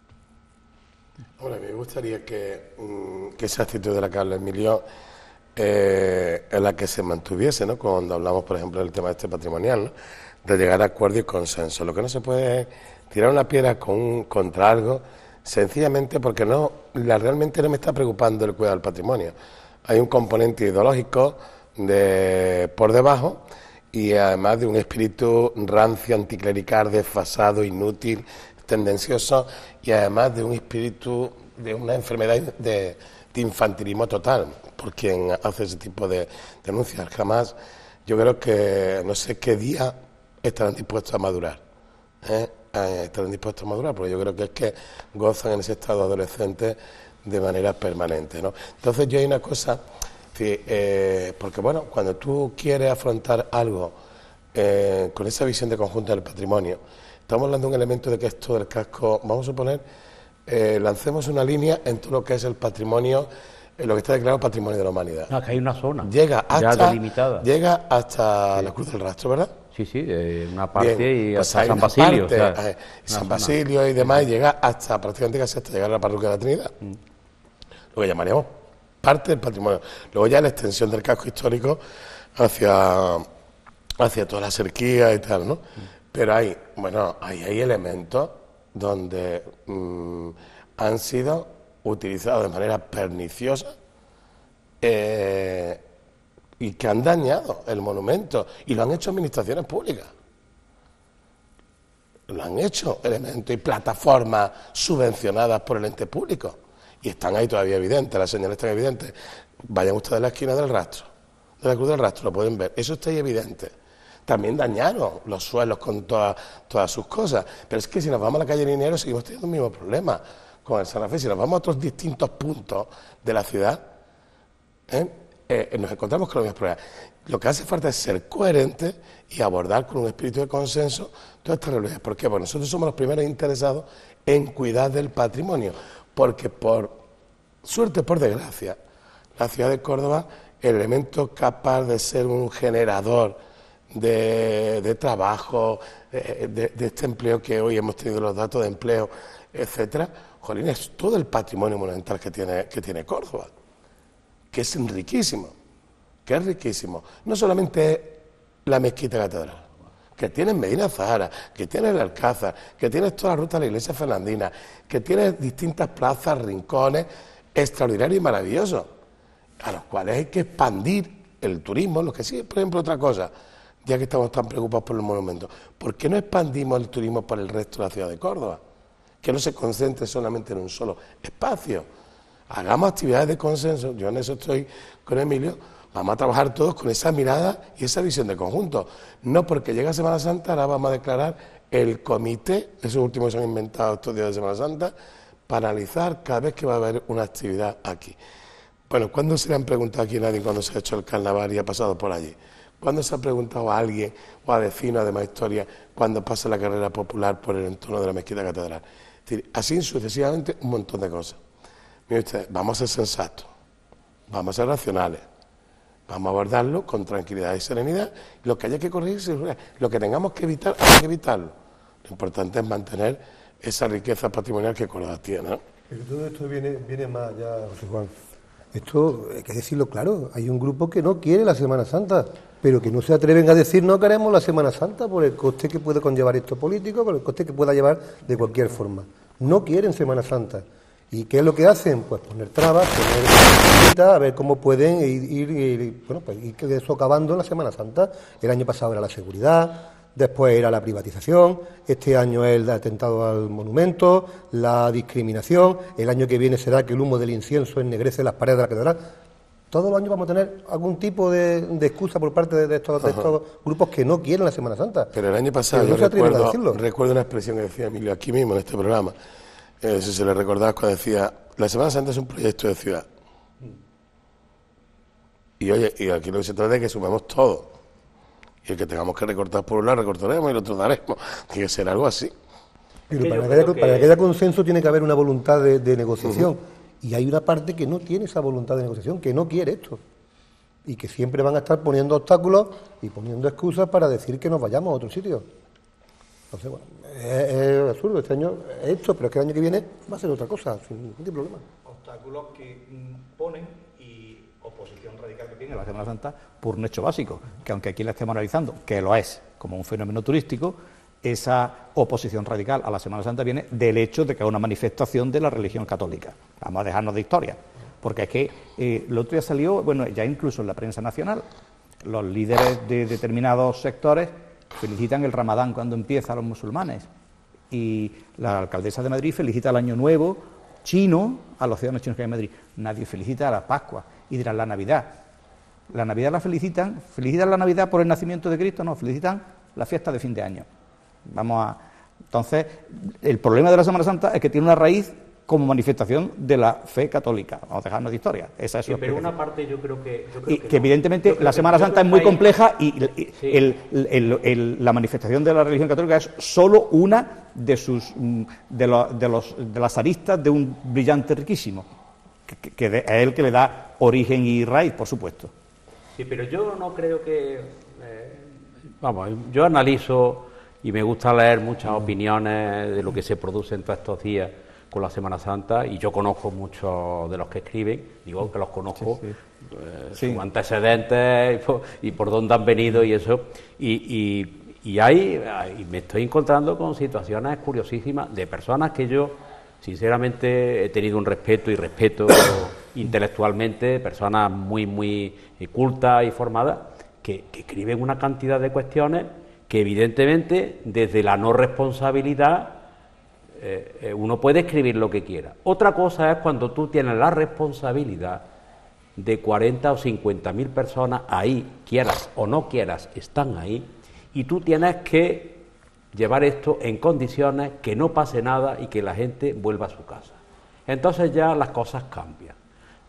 Hombre, a mí me gustaría que esa actitud de la que habla Emilio en la que se mantuviese, ¿no? Cuando hablamos, por ejemplo, del tema patrimonial, ¿no? De llegar a acuerdo y consenso. Lo que no se puede es tirar una piedra contra algo, sencillamente porque realmente no me está preocupando el cuidado del patrimonio. Hay un componente ideológico por debajo y además de un espíritu rancio, anticlerical, desfasado, inútil, tendencioso y además de un espíritu, de una enfermedad de infantilismo total por quien hace ese tipo de denuncias. Jamás, yo creo que no sé qué día estarán dispuestos a madurar, estarán dispuestos a madurar, porque yo creo que es que gozan en ese estado adolescente de manera permanente, ¿no? Entonces yo hay una cosa, porque bueno, cuando tú quieres afrontar algo con esa visión de conjunto del patrimonio, estamos hablando de un elemento de que es todo el casco, vamos a suponer, lancemos una línea en todo lo que es el patrimonio, lo que está declarado Patrimonio de la Humanidad. No, que hay una zona llega ya delimitada. Llega hasta la Cruz del Rastro, ¿verdad? Sí, una parte. Bien, y pues hasta San Basilio. Parte, San Basilio y demás, y llega hasta prácticamente casi hasta llegar a la Parroquia de la Trinidad. Lo que llamaríamos parte del patrimonio. Luego ya la extensión del casco histórico hacia toda la cerquía y tal, ¿no? Pero hay elementos donde han sido utilizados de manera perniciosa y que han dañado el monumento, y lo han hecho administraciones públicas. Lo han hecho elementos y plataformas subvencionadas por el ente público, y están ahí todavía evidentes, las señales están evidentes. Vayan ustedes a la esquina del Rastro, de la Cruz del Rastro, lo pueden ver, eso está ahí evidente. También dañaron los suelos con todas sus cosas, pero es que si nos vamos a la calle Liniero seguimos teniendo el mismo problema con el San Rafael. Si nos vamos a otros distintos puntos de la ciudad, nos encontramos con los mismos problemas. Lo que hace falta es ser coherente y abordar con un espíritu de consenso todas estas realidades. ¿Por qué? Porque nosotros somos los primeros interesados en cuidar del patrimonio, porque por suerte, por desgracia, la ciudad de Córdoba, el elemento capaz de ser un generador de trabajo, de este empleo que hoy hemos tenido los datos de empleo, etcétera, jolín, es todo el patrimonio monumental que tiene Córdoba, que es riquísimo, No solamente es la mezquita catedral, que tienes Medina Zahara, que tienes el Alcázar, que tienes toda la ruta de la iglesia fernandina, que tienes distintas plazas, rincones extraordinarios y maravillosos, a los cuales hay que expandir el turismo. Lo que sí es, por ejemplo, otra cosa, ya que estamos tan preocupados por los monumentos, ¿por qué no expandimos el turismo por el resto de la ciudad de Córdoba? Que no se concentre solamente en un solo espacio. Hagamos actividades de consenso, yo en eso estoy con Emilio, vamos a trabajar todos con esa mirada y esa visión de conjunto. No porque llega Semana Santa, ahora vamos a declarar el comité, esos últimos se han inventado estos días de Semana Santa, para analizar cada vez que va a haber una actividad aquí. Bueno, ¿cuándo se le han preguntado aquí a nadie cuando se ha hecho el carnaval y ha pasado por allí? ¿Cuándo se ha preguntado a alguien o a vecinos de más historia cuando pasa la carrera popular por el entorno de la mezquita catedral? Es decir, así sucesivamente un montón de cosas. Miren ustedes, vamos a ser sensatos, vamos a ser racionales, vamos a abordarlo con tranquilidad y serenidad. Lo que haya que corregir, lo que tengamos que evitar, hay que evitarlo. Lo importante es mantener esa riqueza patrimonial que Córdoba tiene, ¿no? Pero todo esto viene más allá, José Juan. Esto hay que decirlo claro, hay un grupo que no quiere la Semana Santa, pero que no se atreven a decir no queremos la Semana Santa por el coste que puede conllevar esto político, por el coste que pueda llevar de cualquier forma. No quieren Semana Santa. ¿Y qué es lo que hacen? Pues poner trabas, a ver cómo pueden ir socavando la Semana Santa. El año pasado era la seguridad, después era la privatización, este año es el atentado al monumento, la discriminación, el año que viene será que el humo del incienso ennegrece las paredes de la catedral. Todos los años vamos a tener algún tipo de excusa por parte de estos grupos que no quieren la Semana Santa. Pero el año pasado yo recuerdo una expresión que decía Emilio aquí mismo en este programa, si se le recordaba cuando decía, la Semana Santa es un proyecto de ciudad. Y oye, y aquí lo que se trata es que sumemos todo. Y el que tengamos que recortar por un lado, recortaremos y el otro daremos. Tiene que ser algo así. Pero para que haya consenso tiene que haber una voluntad de negociación. Y hay una parte que no tiene esa voluntad de negociación, que no quiere esto. Y que siempre van a estar poniendo obstáculos y poniendo excusas para decir que nos vayamos a otro sitio. Entonces, bueno, es absurdo. Este año es esto, pero es que el año que viene va a ser otra cosa, sin ningún problema. Obstáculos que ponen y oposición radical que tiene la Semana Santa por un hecho básico, que aunque aquí la estemos analizando, que lo es como un fenómeno turístico, esa oposición radical a la Semana Santa viene del hecho de que es una manifestación de la religión católica. Vamos a dejarnos de historia, porque es que el otro día salió, bueno, ya incluso en la prensa nacional, los líderes de determinados sectores felicitan el Ramadán cuando empieza a los musulmanes, y la alcaldesa de Madrid felicita el Año Nuevo chino a los ciudadanos chinos que hay en Madrid. Nadie felicita a la Pascua. Y dirán la Navidad. La Navidad la felicitan la Navidad por el nacimiento de Cristo, no, felicitan la fiesta de fin de año. Entonces, el problema de la Semana Santa es que tiene una raíz como manifestación de la fe católica. Vamos a dejarnos de historia. Esa es pero una parte yo creo que evidentemente la Semana Santa es muy compleja y la manifestación de la religión católica es solo una de las aristas de un brillante riquísimo, que es el que le da origen y raíz, por supuesto. Sí, pero yo no creo que... yo analizo y me gusta leer muchas opiniones de lo que se produce en todos estos días con la Semana Santa, y yo conozco muchos de los que escriben, digo que los conozco, sus antecedentes y por dónde han venido y eso, y me estoy encontrando con situaciones curiosísimas de personas que yo sinceramente he tenido un respeto y respeto intelectualmente, personas muy cultas y formadas, que escriben una cantidad de cuestiones que evidentemente desde la no responsabilidad uno puede escribir lo que quiera. Otra cosa es cuando tú tienes la responsabilidad de 40 o 50.000 personas ahí, quieras o no quieras, están ahí, y tú tienes que llevar esto en condiciones que no pase nada y que la gente vuelva a su casa. Entonces ya las cosas cambian.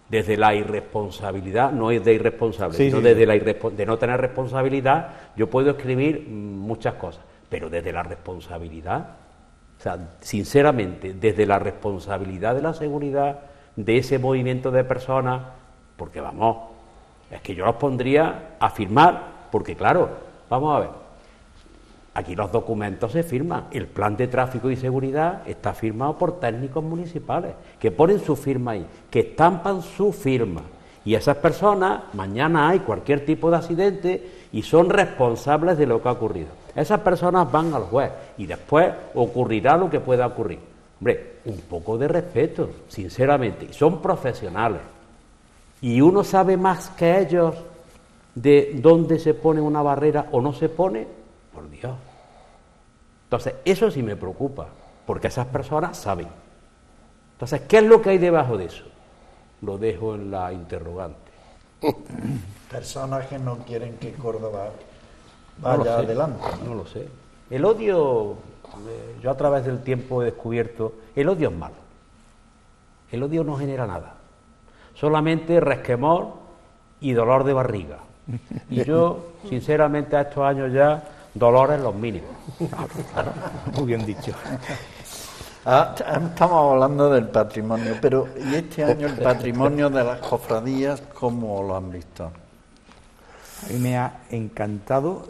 Desde la irresponsabilidad, no es de irresponsable, Sí, sino sí, desde sí. de no tener responsabilidad, yo puedo escribir muchas cosas, pero desde la responsabilidad, o sea, sinceramente, desde la responsabilidad de la seguridad, de ese movimiento de personas, porque vamos, es que yo los pondría a firmar, porque claro, vamos a ver, aquí los documentos se firman, el plan de tráfico y seguridad está firmado por técnicos municipales, que ponen su firma ahí, que estampan su firma, y esas personas, mañana hay cualquier tipo de accidente y son responsables de lo que ha ocurrido. Esas personas van al juez y después ocurrirá lo que pueda ocurrir. Hombre, un poco de respeto, sinceramente, son profesionales, y uno sabe más que ellos de dónde se pone una barrera o no se pone, por Dios. Entonces, eso sí me preocupa, porque esas personas saben. Entonces, ¿qué es lo que hay debajo de eso? Lo dejo en la interrogante. Personas que no quieren que Córdoba No lo vaya sé, adelante. no lo sé. El odio, yo a través del tiempo he descubierto, el odio es malo. El odio no genera nada. Solamente resquemor y dolor de barriga. Y yo, sinceramente, a estos años ya, dolores los mínimos. Muy bien dicho. Estamos hablando del patrimonio, pero ¿y este año el patrimonio de las cofradías cómo lo han visto? A mí me ha encantado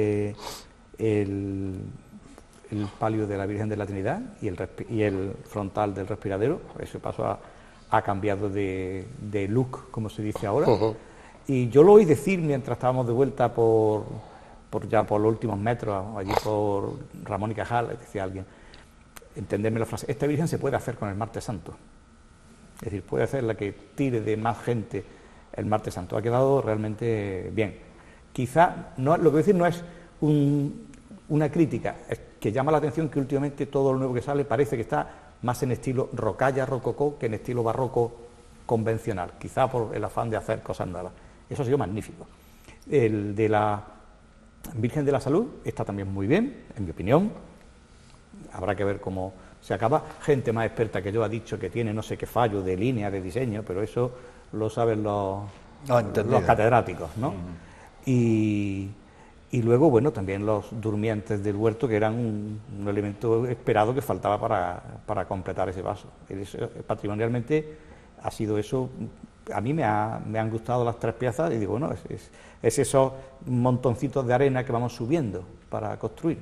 el palio de la Virgen de la Trinidad y el frontal del respiradero. Ese paso ha cambiado de look, como se dice ahora. Y yo lo oí decir mientras estábamos de vuelta por los últimos metros, allí por Ramón y Cajal, decía alguien, entenderme la frase, esta Virgen se puede hacer con el Martes Santo. Es decir, puede hacer la que tire de más gente el Martes Santo. Ha quedado realmente bien. Quizá, no, lo que voy a decir no es una crítica, es que llama la atención que últimamente todo lo nuevo que sale parece que está más en estilo rocalla, rococó, que en estilo barroco convencional, quizá por el afán de hacer cosas nuevas. Eso ha sido magnífico. El de la Virgen de la Salud está también muy bien, en mi opinión. Habrá que ver cómo se acaba. Gente más experta que yo ha dicho que tiene no sé qué fallo de línea, de diseño, pero eso lo saben los catedráticos, ¿no? Y luego, bueno, también los durmientes del huerto, que eran un elemento esperado que faltaba para completar ese vaso. Patrimonialmente ha sido eso. A mí me han gustado las tres piezas y digo, bueno, es esos montoncitos de arena que vamos subiendo para construir.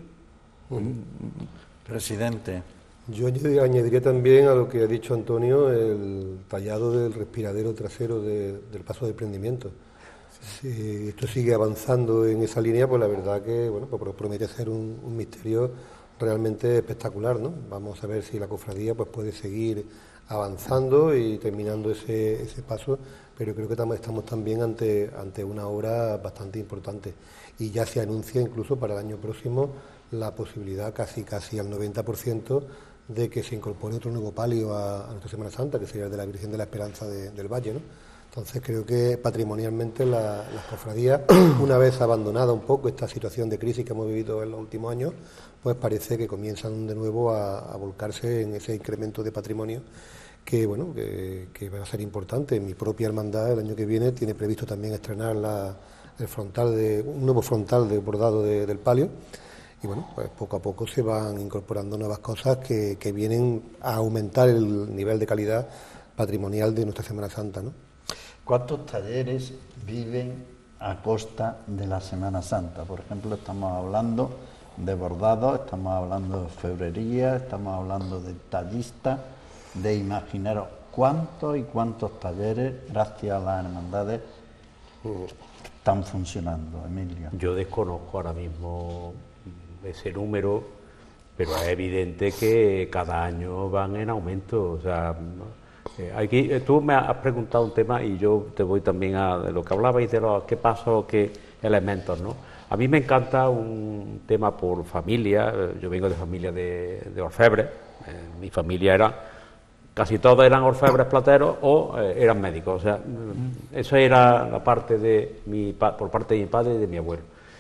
Presidente. Yo añadiría también a lo que ha dicho Antonio el tallado del respiradero trasero del paso de prendimiento. Si esto sigue avanzando en esa línea, pues la verdad que bueno, pues promete ser un misterio realmente espectacular, ¿no? Vamos a ver si la cofradía pues puede seguir avanzando y terminando ese paso, pero creo que estamos también ante una obra bastante importante y ya se anuncia incluso para el año próximo la posibilidad casi al 90% de que se incorpore otro nuevo palio a nuestra Semana Santa, que sería el de la Virgen de la Esperanza del Valle, ¿no? Entonces creo que patrimonialmente las cofradías, una vez abandonada un poco esta situación de crisis que hemos vivido en los últimos años, pues parece que comienzan de nuevo a volcarse en ese incremento de patrimonio que bueno que va a ser importante. Mi propia hermandad el año que viene tiene previsto también estrenar un nuevo frontal de bordado del palio. Y bueno, pues poco a poco se van incorporando nuevas cosas que vienen a aumentar el nivel de calidad patrimonial de nuestra Semana Santa, ¿no? ¿Cuántos talleres viven a costa de la Semana Santa? Por ejemplo, estamos hablando de bordado, estamos hablando de orfebrería, estamos hablando de tallistas, de imagineros. ¿Cuántos y cuántos talleres, gracias a las hermandades, están funcionando, Emilio? Yo desconozco ahora mismo ese número, pero es evidente que cada año van en aumento. O sea, aquí tú me has preguntado un tema y yo te voy también a lo que hablabais de los qué pasos, qué elementos, ¿no? A mí me encanta un tema por familia. Yo vengo de familia de orfebres. Mi familia casi todos eran orfebres plateros o eran médicos. O sea, eso era la parte por parte de mi padre y de mi abuelo.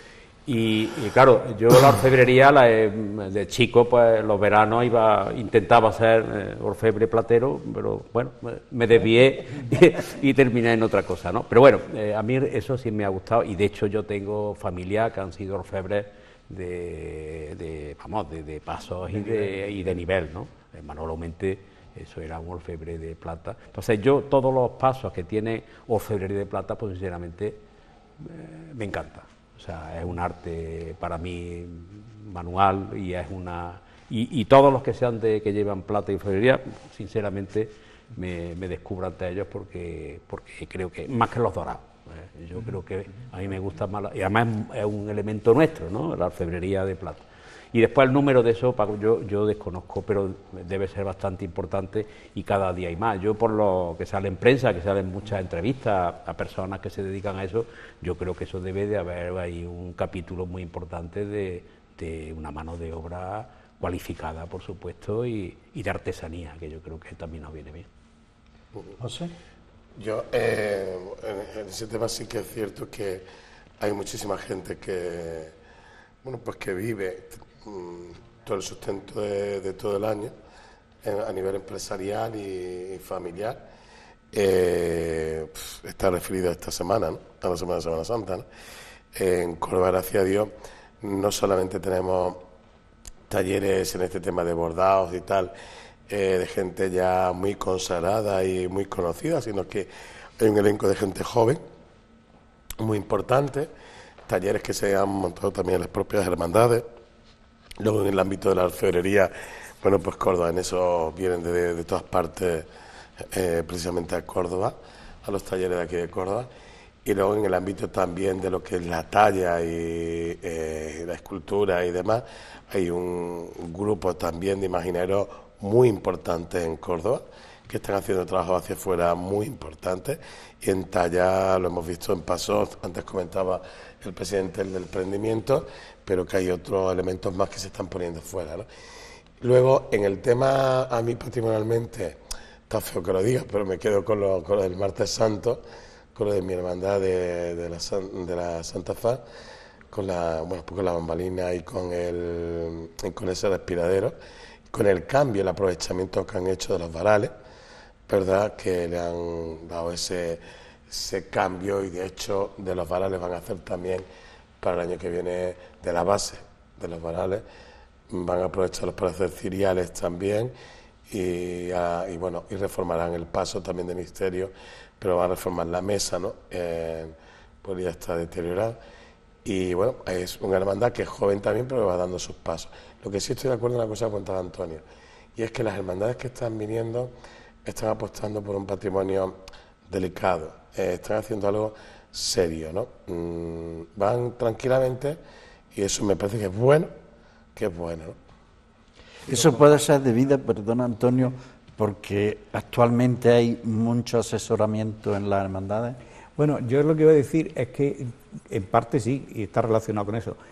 Y claro, yo la orfebrería de chico, pues los veranos intentaba ser orfebre platero, pero bueno, me desvié y terminé en otra cosa, ¿no? Pero bueno, a mí eso sí me ha gustado, y de hecho yo tengo familia que han sido orfebres de pasos y de nivel, ¿no? Manolo Mente, eso era un orfebre de plata. Entonces yo todos los pasos que tiene orfebrería de plata, pues sinceramente me encanta. O sea, es un arte para mí manual, y es y todos los que sean que llevan plata y orfebrería, sinceramente me descubro ante ellos porque creo que más que los dorados. Yo creo que a mí me gusta más, y además es un elemento nuestro, ¿no? La orfebrería de plata. Y después el número de eso yo desconozco, pero debe ser bastante importante, y cada día hay más. Yo, por lo que sale en prensa, que salen muchas entrevistas a personas que se dedican a eso, yo creo que eso debe de haber ahí un capítulo muy importante de una mano de obra cualificada, por supuesto, y de artesanía, que yo creo que también nos viene bien. ¿José? Yo, en ese tema sí que es cierto que hay muchísima gente que, bueno, pues que vive todo el sustento de todo el año a nivel empresarial y familiar. Está referido a esta semana, ¿no? A la Semana Santa, ¿no? En Córdoba, gracias a Dios, no solamente tenemos talleres en este tema de bordados y tal, de gente ya muy consagrada y muy conocida, sino que hay un elenco de gente joven muy importante, talleres que se han montado también en las propias hermandades. Luego, en el ámbito de la orfebrería, bueno, pues Córdoba, en eso vienen de todas partes, precisamente a Córdoba, a los talleres de aquí de Córdoba. Y luego, en el ámbito también de lo que es la talla y la escultura y demás, hay un grupo también de imagineros muy importantes en Córdoba, que están haciendo trabajos hacia afuera muy importantes, y en talla lo hemos visto en pasos, antes comentaba el presidente del emprendimiento, pero que hay otros elementos más que se están poniendo fuera, ¿no? Luego, en el tema, a mí patrimonialmente, está feo que lo diga, pero me quedo con lo del Martes Santo, con lo de mi hermandad de la Santa Faz, con la bambalina y con ese respiradero, con el cambio, el aprovechamiento que han hecho de los varales, ¿verdad?, que le han dado ese cambio, y de hecho de los varales van a hacer también para el año que viene, de la base de los varales, van a aprovecharlos para hacer ciriales también, y reformarán el paso también de misterio, pero van a reformar la mesa, ¿no? Pues ya está deteriorada. Y bueno, es una hermandad que es joven también, pero va dando sus pasos. Lo que sí estoy de acuerdo en una cosa que contaba Antonio, y es que las hermandades que están viniendo están apostando por un patrimonio delicado, están haciendo algo serio, ¿no? Van tranquilamente, y eso me parece que es bueno, ¿no? Eso puede ser debido, perdona Antonio, porque actualmente hay mucho asesoramiento en las hermandades. Bueno, yo lo que iba a decir es que en parte sí, y está relacionado con eso.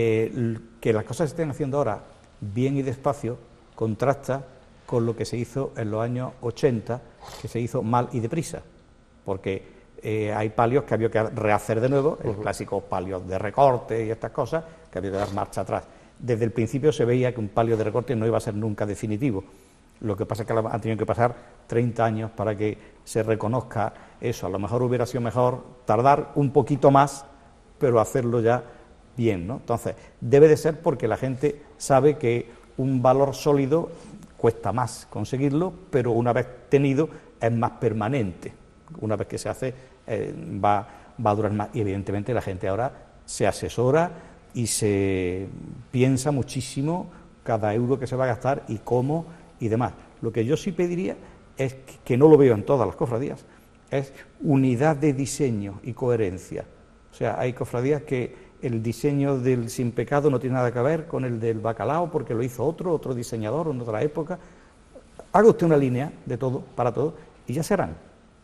Que las cosas se estén haciendo ahora bien y despacio contrasta con lo que se hizo en los años 80, que se hizo mal y deprisa, porque hay palios que había que rehacer de nuevo, el clásico palio de recorte y estas cosas, que había que dar marcha atrás. Desde el principio se veía que un palio de recorte no iba a ser nunca definitivo. Lo que pasa es que han tenido que pasar 30 años para que se reconozca eso. A lo mejor hubiera sido mejor tardar un poquito más, pero hacerlo ya bien, ¿no? Entonces, debe de ser porque la gente sabe que un valor sólido cuesta más conseguirlo, pero una vez tenido es más permanente. Una vez que se hace va a durar más, y evidentemente la gente ahora se asesora y se piensa muchísimo cada euro que se va a gastar y cómo y demás. Lo que yo sí pediría es que no lo veo en todas las cofradías, es unidad de diseño y coherencia. O sea, hay cofradías que el diseño del Sin Pecado no tiene nada que ver con el del Bacalao, porque lo hizo otro diseñador en otra época. Haga usted una línea de todo, para todo, y ya serán.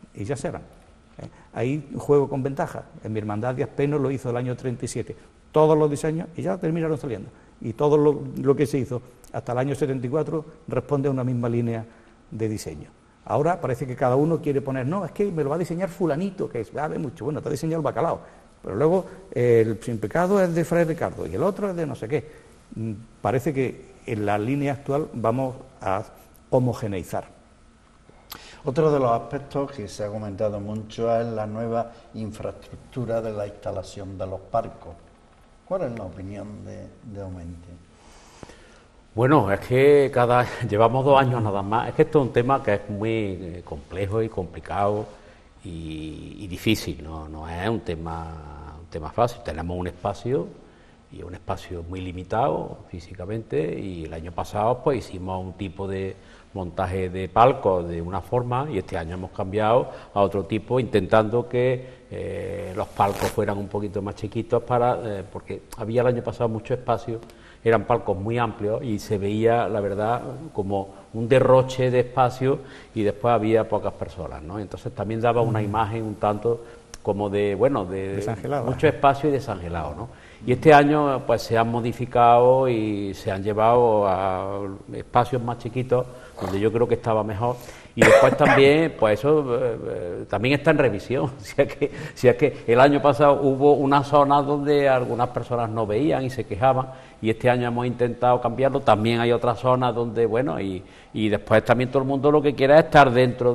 Ahí juego con ventaja. En mi hermandad Díaz Peno lo hizo el año 37. Todos los diseños, y ya terminaron saliendo. Y todo lo que se hizo hasta el año 74 responde a una misma línea de diseño. Ahora parece que cada uno quiere poner, no, es que me lo va a diseñar fulanito, que sabe mucho, bueno, te ha diseñado el Bacalao. pero luego el Sin Pecado es de Fray Ricardo y el otro es de no sé qué. Parece que en la línea actual vamos a homogeneizar. Otro de los aspectos que se ha comentado mucho es la nueva infraestructura de la instalación de los palcos. ¿Cuál es la opinión de Aumente? Bueno, es que llevamos 2 años nada más. Es que esto es un tema que es muy complejo y complicado y difícil. No es un tema fácil. Tenemos un espacio y un espacio muy limitado físicamente, y el año pasado pues hicimos un tipo de montaje de palcos de una forma, y este año hemos cambiado a otro tipo, intentando que los palcos fueran un poquito más chiquitos porque había el año pasado mucho espacio, eran palcos muy amplios y se veía, la verdad, como un derroche de espacio, y después había pocas personas, ¿no? Entonces también daba una imagen un tanto como de mucho espacio y desangelado, ¿no? Y este año pues se han modificado y se han llevado a espacios más chiquitos, donde yo creo que estaba mejor. Y después también, pues eso también está en revisión. Si es que el año pasado hubo una zona donde algunas personas no veían y se quejaban, y este año hemos intentado cambiarlo. También hay otras zonas donde, bueno, y después también todo el mundo lo que quiere es estar dentro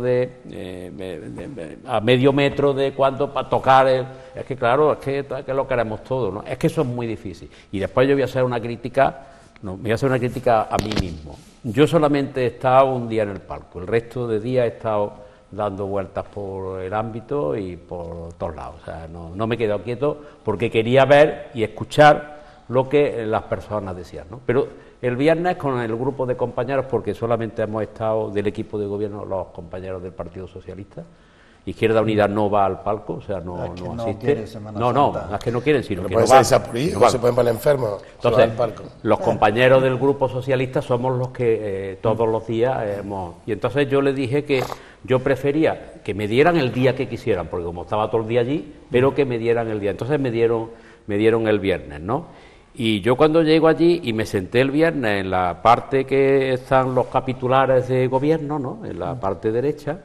a medio metro de cuando para tocar. Es que claro, es que lo queremos todo, ¿no? Es que eso es muy difícil. Y después yo voy a hacer una crítica a mí mismo. Yo solamente he estado un día en el palco, el resto de días he estado dando vueltas por el ámbito y por todos lados. O sea, no me he quedado quieto porque quería ver y escuchar lo que las personas decían, ¿no? Pero el viernes con el grupo de compañeros, porque solamente hemos estado del equipo de gobierno los compañeros del Partido Socialista, Izquierda Unida no va al palco, o sea, no asiste. No, es que no quieren, sino que no van. No se pueden poner enfermos. Entonces, al palco. Los compañeros del Grupo Socialista somos los que todos los días Y entonces yo les dije que yo prefería que me dieran el día que quisieran, porque como estaba todo el día allí, pero que me dieran el día. Entonces me dieron el viernes, ¿no? Y yo cuando llego allí y me senté el viernes en la parte que están los capitulares de gobierno, ¿no?, en la parte derecha,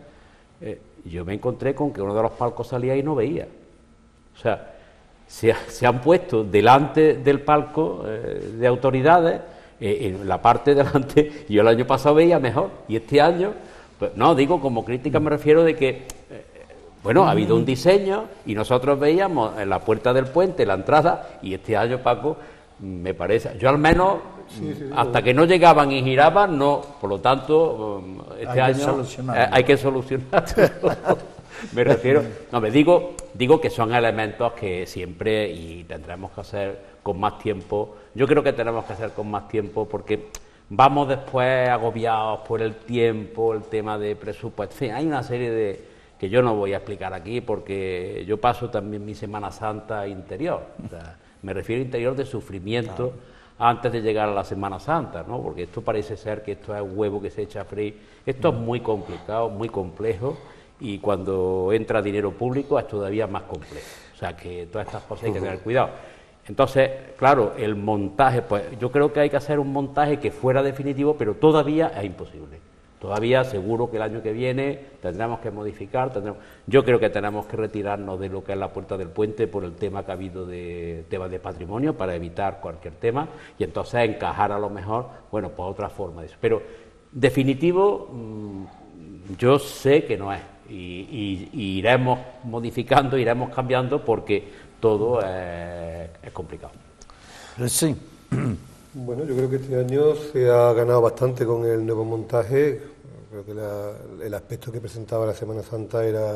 yo me encontré con que uno de los palcos salía y no veía. O sea, se han puesto delante del palco de autoridades, en la parte delante, y yo el año pasado veía mejor, y este año, pues no, digo, como crítica me refiero de que, bueno, ha habido un diseño, y nosotros veíamos en la puerta del puente, la entrada, y este año, Paco, me parece, yo al menos, hasta que no llegaban y giraban, no, por lo tanto, este año hay que solucionarlo. Me refiero, digo que son elementos que siempre, y tendremos que hacer con más tiempo. Yo creo que tenemos que hacer con más tiempo porque vamos después agobiados por el tiempo, el tema de presupuesto. En fin, hay una serie de que yo no voy a explicar aquí porque yo paso también mi Semana Santa interior. O sea, me refiero a interior de sufrimiento antes de llegar a la Semana Santa, ¿no? Porque esto parece ser que esto es un huevo que se echa a freír. Esto es muy complicado, muy complejo, y cuando entra dinero público es todavía más complejo. O sea que todas estas cosas hay que tener cuidado. Entonces, claro, el montaje, pues yo creo que hay que hacer un montaje que fuera definitivo, pero todavía es imposible. Todavía seguro que el año que viene tendremos que modificar, yo creo que tenemos que retirarnos de lo que es la Puerta del Puente por el tema que ha habido de temas de patrimonio, para evitar cualquier tema, y entonces encajar a lo mejor, bueno, pues otra forma de eso. Pero definitivo, yo sé que no es, y iremos modificando, iremos cambiando, porque todo es complicado. Sí. Bueno, yo creo que este año se ha ganado bastante con el nuevo montaje. Creo que el aspecto que presentaba la Semana Santa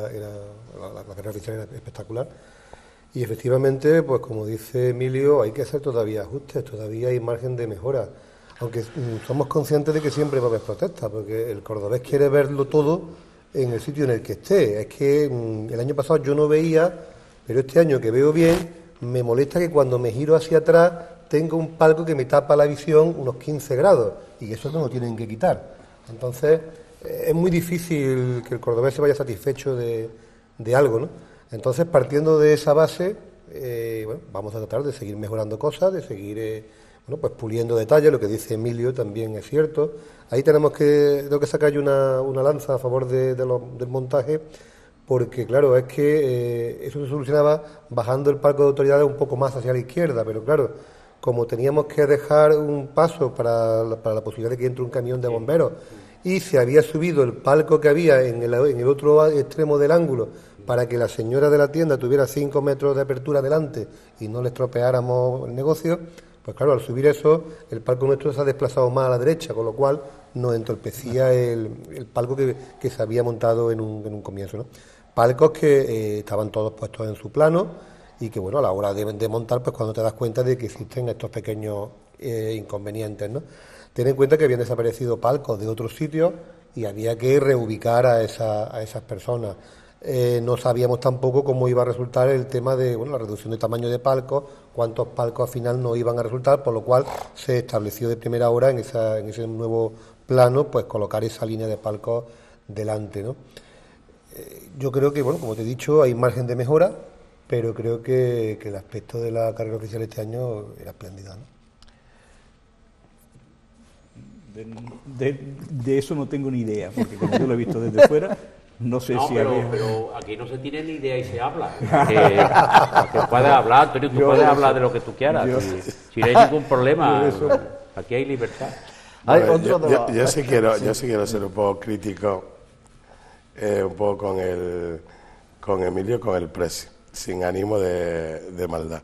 la carrera oficial era espectacular. Y efectivamente, pues como dice Emilio, hay que hacer todavía ajustes, todavía hay margen de mejora. Aunque somos conscientes de que siempre va a haber protestas, porque el cordobés quiere verlo todo en el sitio en el que esté. Es que el año pasado yo no veía, pero este año que veo bien, me molesta que cuando me giro hacia atrás tengo un palco que me tapa la visión unos 15 grados, y eso no lo tienen que quitar. Entonces, es muy difícil que el cordobés se vaya satisfecho de algo, ¿no? Entonces, partiendo de esa base, bueno, vamos a tratar de seguir mejorando cosas, de seguir pues puliendo detalles. Lo que dice Emilio también es cierto. Ahí tengo que sacar yo una lanza a favor del montaje, porque claro, es que eso se solucionaba bajando el palco de autoridades un poco más hacia la izquierda, pero claro, como teníamos que dejar un paso para la posibilidad de que entre un camión de bomberos y se había subido el palco que había en el otro extremo del ángulo para que la señora de la tienda tuviera 5 metros de apertura delante y no le estropeáramos el negocio, pues claro, al subir eso, el palco nuestro se ha desplazado más a la derecha, con lo cual nos entorpecía el palco que se había montado en un comienzo, ¿no? Palcos que estaban todos puestos en su plano y que, bueno, a la hora de montar, pues cuando te das cuenta de que existen estos pequeños inconvenientes, ¿no? Ten en cuenta que habían desaparecido palcos de otros sitios y había que reubicar a esas personas. No sabíamos tampoco cómo iba a resultar el tema de la reducción de tamaño de palcos, cuántos palcos al final no iban a resultar, por lo cual se estableció de primera hora en ese nuevo plano, pues colocar esa línea de palcos delante, ¿no? Yo creo que, bueno, como te he dicho, hay margen de mejora, pero creo que el aspecto de la carrera oficial este año era espléndida, ¿no? De eso no tengo ni idea, porque como yo lo he visto desde fuera, no sé si había... pero aquí no se tiene ni idea y se habla. Que puedes hablar, Antonio, tú puedes hablar de lo que tú quieras. Si no hay ningún problema, aquí hay libertad. Yo sí quiero ser un poco crítico, un poco con Emilio, con el precio, sin ánimo de maldad.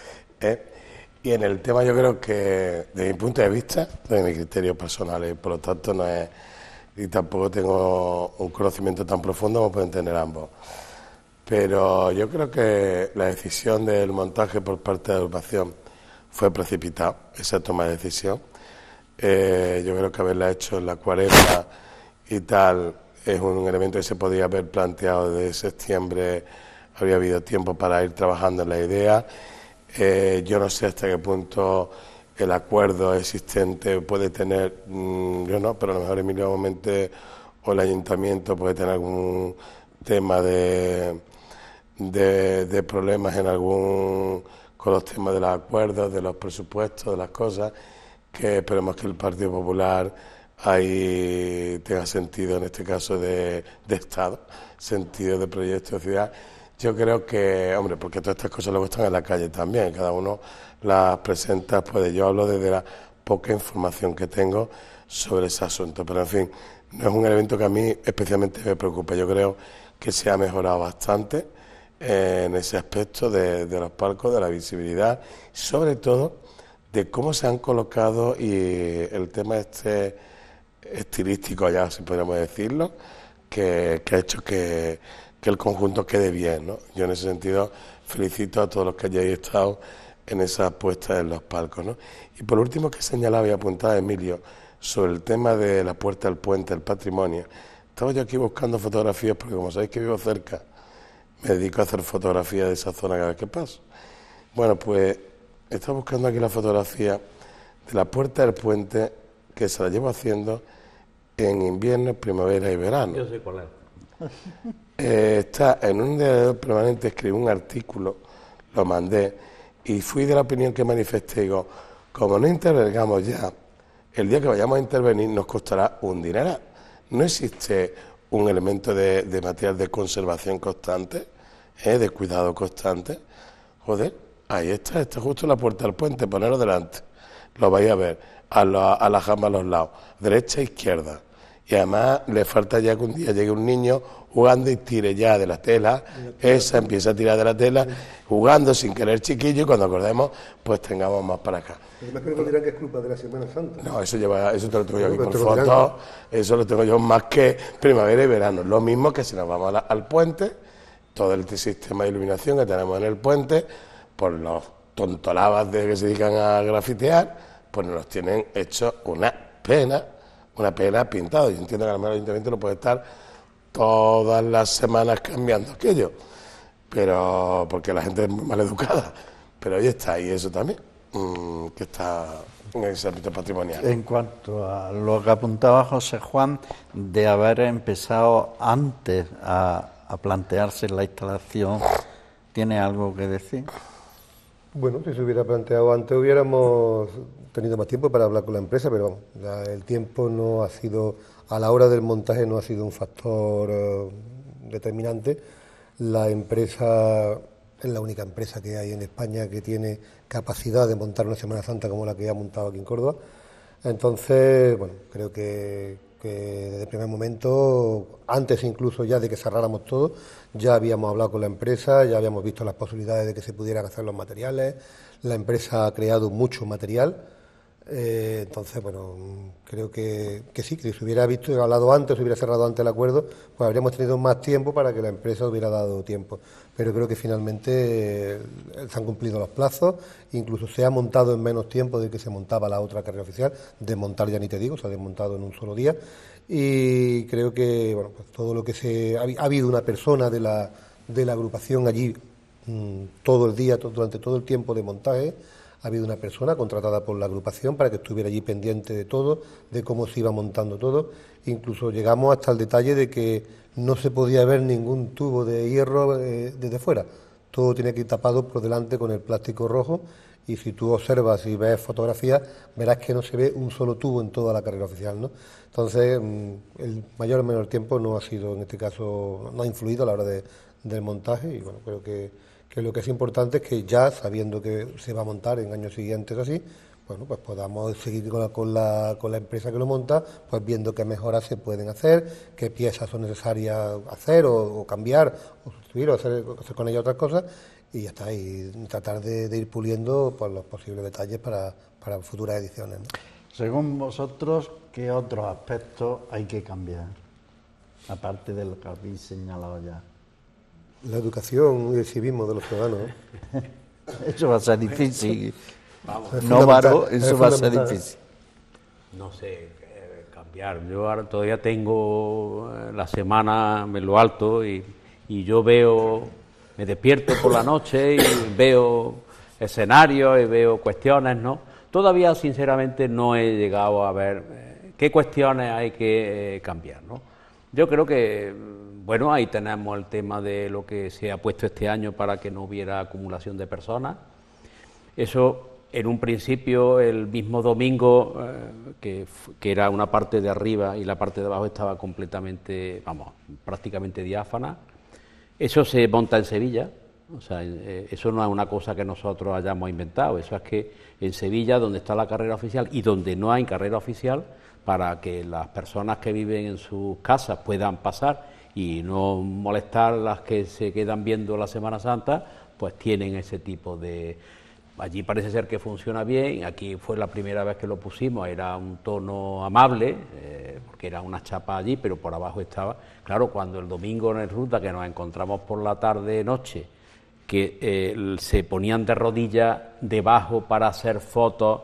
Y en el tema yo creo que, desde mi punto de vista, de mi criterio personal, y por lo tanto no es, y tampoco tengo un conocimiento tan profundo como pueden tener ambos, pero yo creo que la decisión del montaje por parte de la agrupación fue precipitada, esa toma de decisión. Yo creo que haberla hecho en la cuaresma y tal es un elemento que se podía haber planteado desde septiembre, habría habido tiempo para ir trabajando en la idea. Yo no sé hasta qué punto el acuerdo existente puede tener, yo no, pero a lo mejor Emilio Momente o el ayuntamiento puede tener algún tema de problemas con los temas de los acuerdos, de los presupuestos, de las cosas, que esperemos que el Partido Popular ahí tenga sentido, en este caso de Estado, sentido de proyecto de ciudad. Yo creo que, hombre, porque todas estas cosas luego están en la calle también, cada uno las presenta, pues yo hablo desde la poca información que tengo sobre ese asunto, pero en fin, no es un elemento que a mí especialmente me preocupe. Yo creo que se ha mejorado bastante en ese aspecto de los palcos, de la visibilidad, sobre todo de cómo se han colocado y el tema estilístico, ya si podríamos decirlo, que ha hecho que el conjunto quede bien, ¿no? Yo en ese sentido felicito a todos los que hayáis estado en esa puesta en los palcos, ¿no? Y por último, que señalaba y apuntaba Emilio sobre el tema de la puerta del puente, el patrimonio. Estaba yo aquí buscando fotografías porque, como sabéis que vivo cerca, me dedico a hacer fotografías de esa zona cada vez que paso. Bueno, pues estaba buscando aquí la fotografía de la puerta del puente, que se la llevo haciendo en invierno, primavera y verano. Yo sé cuál es. Está en un diario permanente, escribí un artículo, lo mandé y fui de la opinión que manifesté. Digo, como no intervengamos ya, el día que vayamos a intervenir nos costará un dineral. No existe un elemento de material de conservación constante, de cuidado constante. Joder, ahí está justo la puerta del puente, ponerlo delante, lo vais a ver, a la jamba a los lados, derecha e izquierda. Y además le falta ya que un día llegue un niño jugando y tire ya de la tela, esa empieza a tirar de la tela, jugando sin querer chiquillo, y cuando acordemos, pues tengamos más para acá. Además que no dirán que es culpa de la Semana Santa. No, eso te lo tengo yo aquí por fotos, eso lo tengo yo más que primavera y verano. Lo mismo que si nos vamos al puente, todo el sistema de iluminación que tenemos en el puente, por los tontolabas que se dedican a grafitear, pues nos los tienen hecho una pena pintado. Yo entiendo que a lo mejor el ayuntamiento no puede estar todas las semanas cambiando aquello, pero porque la gente es muy mal educada, pero ahí está, y eso también, que está en ese ámbito patrimonial. En cuanto a lo que apuntaba José Juan, de haber empezado antes a plantearse la instalación, ¿tiene algo que decir? Bueno, si se hubiera planteado antes hubiéramos tenido más tiempo para hablar con la empresa, pero el tiempo no ha sido, a la hora del montaje no ha sido un factor determinante. La empresa es la única empresa que hay en España que tiene capacidad de montar una Semana Santa como la que ha montado aquí en Córdoba. Entonces, bueno, creo que desde el primer momento, antes incluso ya de que cerráramos todo, ya habíamos hablado con la empresa, ya habíamos visto las posibilidades de que se pudieran hacer los materiales. La empresa ha creado mucho material. Entonces, bueno, creo que sí, que si hubiera visto, hablado antes, si hubiera cerrado antes el acuerdo, pues habríamos tenido más tiempo para que la empresa hubiera dado tiempo. Pero creo que finalmente se han cumplido los plazos, incluso se ha montado en menos tiempo de que se montaba la otra carrera oficial, desmontar ya ni te digo, se ha desmontado en un solo día. Y creo que, bueno, pues todo lo que ha habido una persona de la agrupación allí todo el día, durante todo el tiempo de montaje. Ha habido una persona contratada por la agrupación para que estuviera allí pendiente de todo, de cómo se iba montando todo. Incluso llegamos hasta el detalle de que no se podía ver ningún tubo de hierro desde fuera. Todo tiene que ir tapado por delante con el plástico rojo, y si tú observas y ves fotografías, verás que no se ve un solo tubo en toda la carrera oficial, ¿no? Entonces, el mayor o menor tiempo no ha sido, en este caso, no ha influido a la hora del montaje, y bueno, creo que lo que es importante es que ya, sabiendo que se va a montar en años siguientes así, bueno, pues podamos seguir con la empresa que lo monta, pues viendo qué mejoras se pueden hacer, qué piezas son necesarias hacer o cambiar, o sustituir, o hacer con ellas otras cosas, y ya está, y tratar de ir puliendo pues, los posibles detalles para futuras ediciones, ¿no? Según vosotros, ¿qué otros aspectos hay que cambiar? Aparte de lo que habéis señalado ya. La educación y el civismo de los ciudadanos. Eso va a ser difícil. Vamos. No, Varo, eso va a ser difícil. No sé, cambiar. Yo ahora todavía tengo la semana en lo alto y yo me despierto por la noche y veo escenarios y veo cuestiones, ¿no? Todavía, sinceramente, no he llegado a ver qué cuestiones hay que cambiar, ¿no? Yo creo que, bueno, ahí tenemos el tema de lo que se ha puesto este año para que no hubiera acumulación de personas. Eso, en un principio, el mismo domingo, que era una parte de arriba y la parte de abajo estaba completamente, prácticamente diáfana. Eso se monta en Sevilla, o sea, eso no es una cosa que nosotros hayamos inventado, eso es que en Sevilla, donde está la carrera oficial y donde no hay carrera oficial, para que las personas que viven en sus casas puedan pasar y no molestar las que se quedan viendo la Semana Santa, pues tienen ese tipo de... Allí parece ser que funciona bien, aquí fue la primera vez que lo pusimos, era un tono amable, porque era una chapa allí, pero por abajo estaba... Claro, cuando el domingo en el ruta, que nos encontramos por la tarde-noche, que se ponían de rodillas debajo para hacer fotos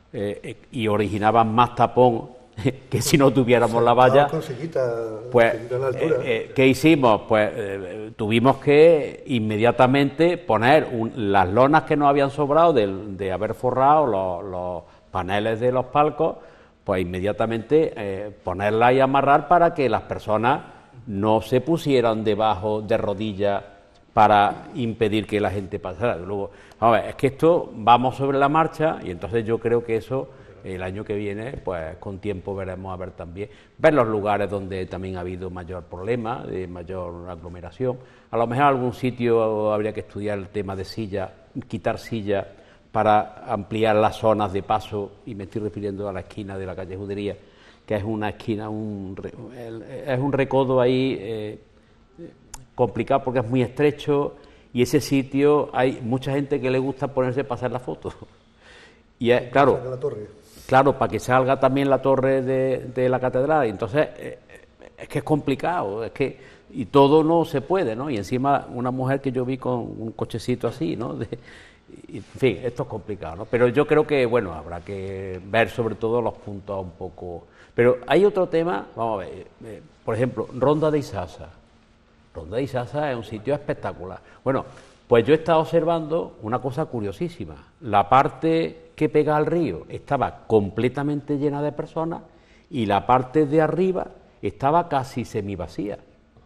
y originaban más tapón que si no tuviéramos la valla, pues ¿qué hicimos? Pues tuvimos que inmediatamente poner las lonas que nos habían sobrado de haber forrado los paneles de los palcos, pues inmediatamente ponerlas y amarrar para que las personas no se pusieran debajo de rodillas para impedir que la gente pasara. Luego, vamos a ver, es que esto vamos sobre la marcha y entonces yo creo que eso el año que viene, pues con tiempo veremos a ver también, ver los lugares donde también ha habido mayor problema, de mayor aglomeración. A lo mejor en algún sitio habría que estudiar el tema de sillas, quitar sillas para ampliar las zonas de paso, y me estoy refiriendo a la esquina de la calle Judería, que es una esquina, es un recodo ahí complicado porque es muy estrecho, y ese sitio hay mucha gente que le gusta ponerse para hacer la foto. Y es, claro, para que salga también la torre de la catedral, y entonces es que es complicado, y todo no se puede, ¿no? Y encima una mujer que yo vi con un cochecito así, ¿no? En fin, esto es complicado, ¿no? Pero yo creo que, bueno, habrá que ver sobre todo los puntos un poco... Pero hay otro tema, vamos a ver, por ejemplo, Ronda de Isasa. Ronda de Isasa es un sitio espectacular. Bueno, pues yo he estado observando una cosa curiosísima. La parte que pega al río estaba completamente llena de personas y la parte de arriba estaba casi semivacía.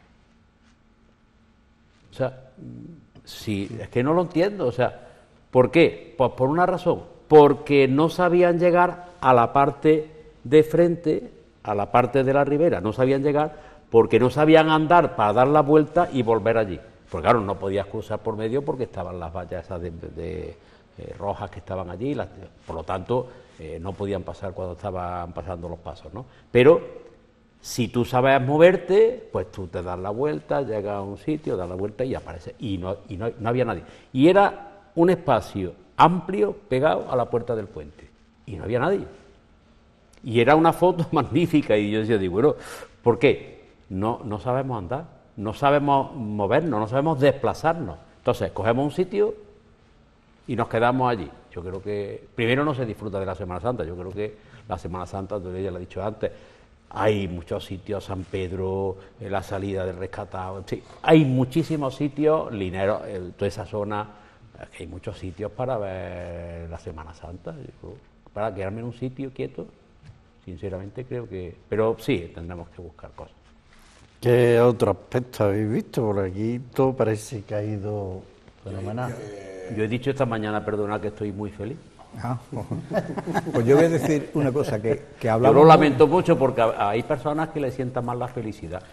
O sea, sí, es que no lo entiendo. O sea, ¿por qué? Pues por una razón, porque no sabían llegar a la parte de frente, a la parte de la ribera, no sabían llegar porque no sabían andar para dar la vuelta y volver allí. Porque claro, no podías cruzar por medio porque estaban las vallas esas rojas que estaban allí, por lo tanto no podían pasar cuando estaban pasando los pasos, ¿no? Pero si tú sabes moverte, pues tú te das la vuelta, llegas a un sitio, das la vuelta y apareces. Y no había nadie. Y era un espacio amplio pegado a la puerta del puente. Y no había nadie. Y era una foto magnífica. Y yo decía, bueno, ¿por qué? No sabemos andar, no sabemos movernos, no sabemos desplazarnos. Entonces, cogemos un sitio y nos quedamos allí. Yo creo que primero no se disfruta de la Semana Santa. Yo creo que la Semana Santa, ya lo he dicho antes, hay muchos sitios, San Pedro, la salida del Rescatado, sí, hay muchísimos sitios, Linero, toda esa zona, hay muchos sitios para ver la Semana Santa. Para quedarme en un sitio quieto, sinceramente creo que... Pero sí, tendremos que buscar cosas. ¿Qué otro aspecto habéis visto? Por aquí todo parece que ha ido fenomenal. Yo he dicho esta mañana, perdona, que estoy muy feliz. Pues yo voy a decir una cosa, que hablamos... Yo lo lamento mucho porque hay personas que le sientan más la felicidad.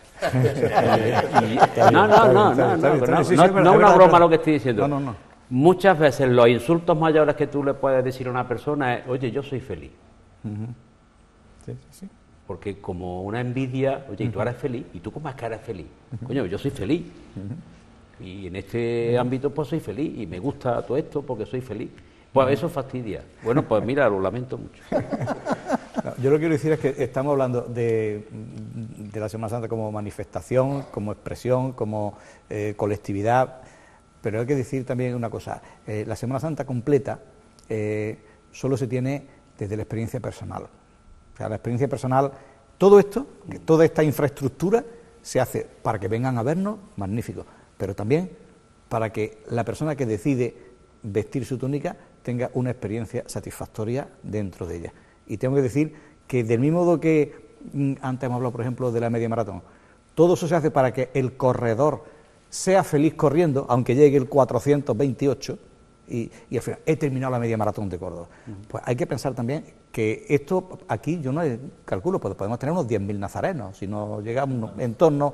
No es una broma lo que estoy diciendo. No. Muchas veces los insultos mayores que tú le puedes decir a una persona es, oye, yo soy feliz. Sí. Porque como una envidia, oye, ¿y tú eres feliz? ¿Y tú cómo es que eres feliz? Coño, yo soy feliz. Y en este ámbito pues soy feliz y me gusta todo esto porque soy feliz. Pues eso fastidia. Bueno, pues mira, lo lamento mucho. No, yo lo que quiero decir es que estamos hablando de la Semana Santa como manifestación, como expresión, como colectividad, pero hay que decir también una cosa, la Semana Santa completa solo se tiene desde la experiencia personal. O sea, la experiencia personal, todo esto, toda esta infraestructura se hace para que vengan a vernos, magnífico, pero también para que la persona que decide vestir su túnica tenga una experiencia satisfactoria dentro de ella. Y tengo que decir que del mismo modo que antes hemos hablado, por ejemplo, de la media maratón, todo eso se hace para que el corredor sea feliz corriendo, aunque llegue el 428 y al final he terminado la media maratón de Córdoba. Pues hay que pensar también que esto aquí, yo no calculo, pues podemos tener unos 10.000 nazarenos, si no llegamos en torno...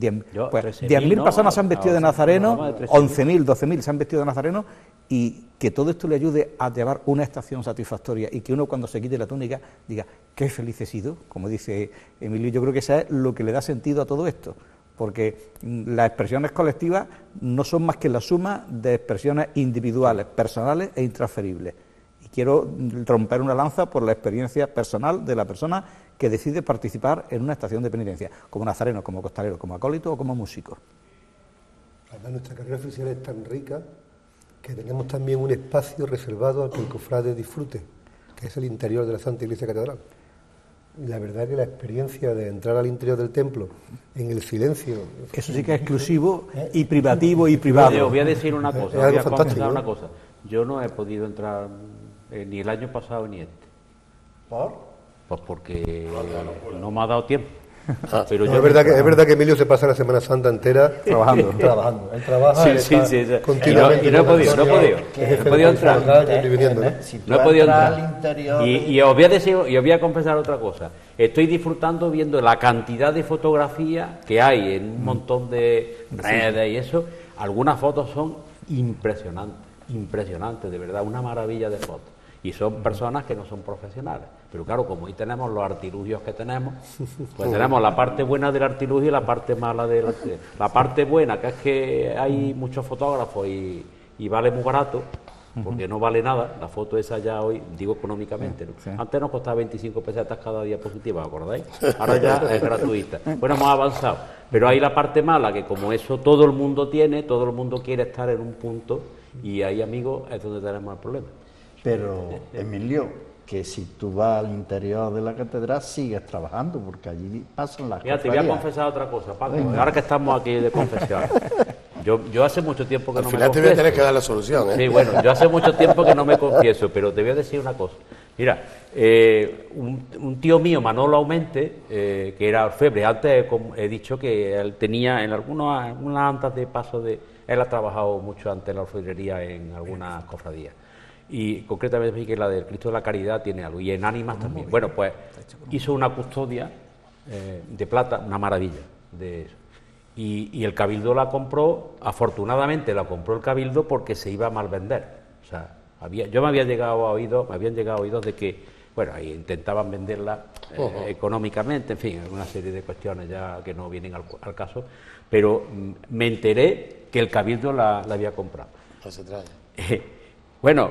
10.000 personas se han vestido de nazareno, 11.000, 12.000 se han vestido de nazareno, y que todo esto le ayude a llevar una estación satisfactoria y que uno cuando se quite la túnica diga, qué feliz he sido, como dice Emilio. Yo creo que eso es lo que le da sentido a todo esto, porque las expresiones colectivas no son más que la suma de expresiones individuales, personales e intransferibles. Y quiero romper una lanza por la experiencia personal de la persona que decide participar en una estación de penitencia, como nazareno, como costalero, como acólito o como músico. Además, nuestra carrera oficial es tan rica que tenemos también un espacio reservado al que el cofrade disfrute, que es el interior de la Santa Iglesia Catedral. Y la verdad es que la experiencia de entrar al interior del templo, en el silencio... Eso sí que es exclusivo y privativo y privado. Os voy a decir una cosa, voy a confesar una cosa. Yo no he podido entrar ni el año pasado ni este. ¿Por? Pues porque no me ha dado tiempo. Pero no, es verdad que Emilio se pasa la Semana Santa entera trabajando. Él trabaja sí. continuamente. Y no he podido entrar. No he podido entrar. Y os voy a confesar otra cosa. Estoy disfrutando viendo la cantidad de fotografías que hay en un montón de redes y eso. Algunas fotos son impresionantes, de verdad, una maravilla de fotos. Y son personas que no son profesionales. Pero claro, como hoy tenemos los artilugios que tenemos, pues tenemos la parte buena del artilugio y la parte mala del artilugio. La parte buena, que es que hay muchos fotógrafos y vale muy barato, porque no vale nada, la foto esa ya hoy, digo económicamente, ¿no? Sí. Antes nos costaba 25 pesetas cada diapositiva, ¿acordáis? Ahora ya es gratuita. Bueno, hemos avanzado. Pero hay la parte mala, que como eso todo el mundo tiene, todo el mundo quiere estar en un punto, y ahí, amigos, es donde tenemos el problema. Pero, Emilio, que si tú vas al interior de la catedral sigues trabajando, porque allí pasan las cosas. Mira, te voy a confesar otra cosa, Paco, ahora que estamos aquí de confesión. Yo hace mucho tiempo que no me confieso. Al final te voy a tener que dar la solución, ¿eh? Sí, bueno, yo hace mucho tiempo que no me confieso, pero te voy a decir una cosa. Mira, un tío mío, Manolo Aumente, que era orfebre, antes he dicho que él tenía en algunas antas de paso de... Él ha trabajado mucho antes en la orfebrería en algunas cofradías. Y concretamente que la del Cristo de la Caridad tiene algo, y en Ánimas también. Bueno, pues hizo una custodia de plata, una maravilla. de eso. Y el Cabildo la compró, afortunadamente la compró el Cabildo porque se iba a mal vender. O sea, me habían llegado oídos de que, bueno, ahí intentaban venderla económicamente, en fin, una serie de cuestiones ya que no vienen al caso, pero me enteré que el Cabildo la había comprado. Hace 3 años. Bueno,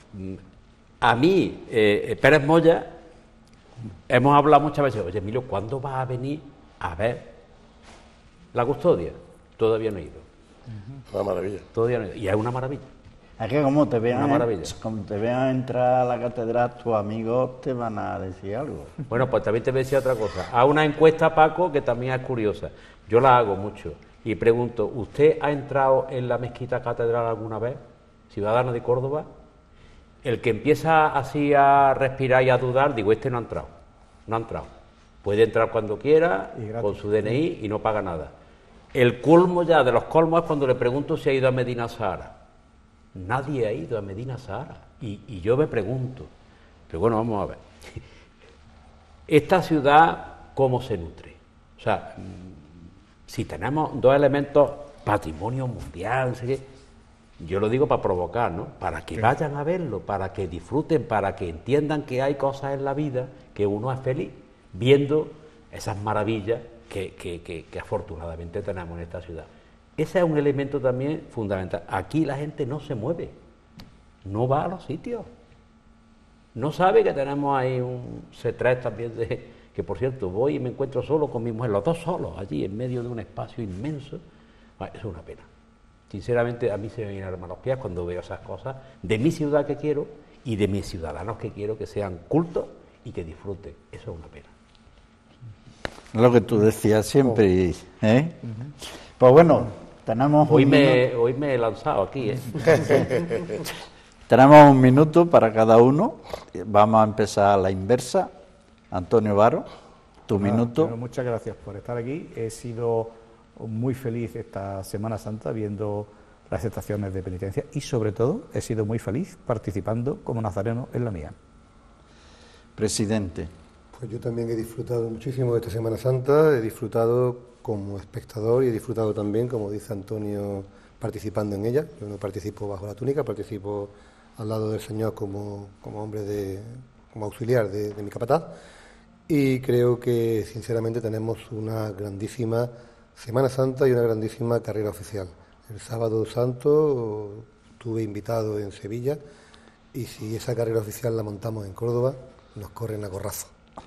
a mí, Pérez Moya, hemos hablado muchas veces, oye, Emilio, ¿cuándo vas a venir a ver la custodia? Todavía no he ido. Una maravilla. Todavía no he ido. Y es una maravilla. Es que como te Una maravilla. vean entrar a la catedral, tus amigos te van a decir algo. Bueno, pues también te voy a decir otra cosa. Haz una encuesta, Paco, que también es curiosa. Yo la hago mucho. Y pregunto, ¿usted ha entrado en la mezquita catedral alguna vez? Ciudadano de Córdoba. El que empieza así a respirar y a dudar, digo, este no ha entrado. No ha entrado. Puede entrar cuando quiera, con su DNI y no paga nada. El colmo ya de los colmos es cuando le pregunto si ha ido a Medina Sahara. Nadie ha ido a Medina Sahara. Y yo me pregunto, pero bueno, vamos a ver. Esta ciudad, ¿cómo se nutre? O sea, si tenemos 2 elementos, patrimonio mundial, no sé qué, yo lo digo para provocar, ¿no? Para que vayan a verlo, para que disfruten, para que entiendan que hay cosas en la vida que uno es feliz viendo esas maravillas que afortunadamente tenemos en esta ciudad. Ese es un elemento también fundamental. Aquí la gente no se mueve, no va a los sitios, no sabe que tenemos ahí un C3 también, que por cierto voy y me encuentro solo con mi mujer, los 2 solos allí en medio de un espacio inmenso. Eso es una pena. Sinceramente a mí se me vienen a los pies cuando veo esas cosas de mi ciudad que quiero y de mis ciudadanos que quiero que sean cultos y que disfruten. Eso es una pena. Lo que tú decías siempre, ¿eh? Pues bueno, tenemos hoy me he lanzado aquí, ¿eh? Tenemos 1 minuto para cada uno. Vamos a empezar a la inversa. Antonio Varo, tu minuto. Bueno, muchas gracias por estar aquí. He sido muy feliz esta Semana Santa viendo las estaciones de penitencia y sobre todo he sido muy feliz participando como nazareno en la mía. Presidente. Pues yo también he disfrutado muchísimo de esta Semana Santa, he disfrutado como espectador y he disfrutado también, como dice Antonio, participando en ella. Yo no participo bajo la túnica, participo al lado del Señor como hombre, como auxiliar de mi capataz, y creo que sinceramente tenemos una grandísima Semana Santa y una grandísima carrera oficial. El sábado santo estuve invitado en Sevilla y si esa carrera oficial la montamos en Córdoba, nos corren a gorrazo.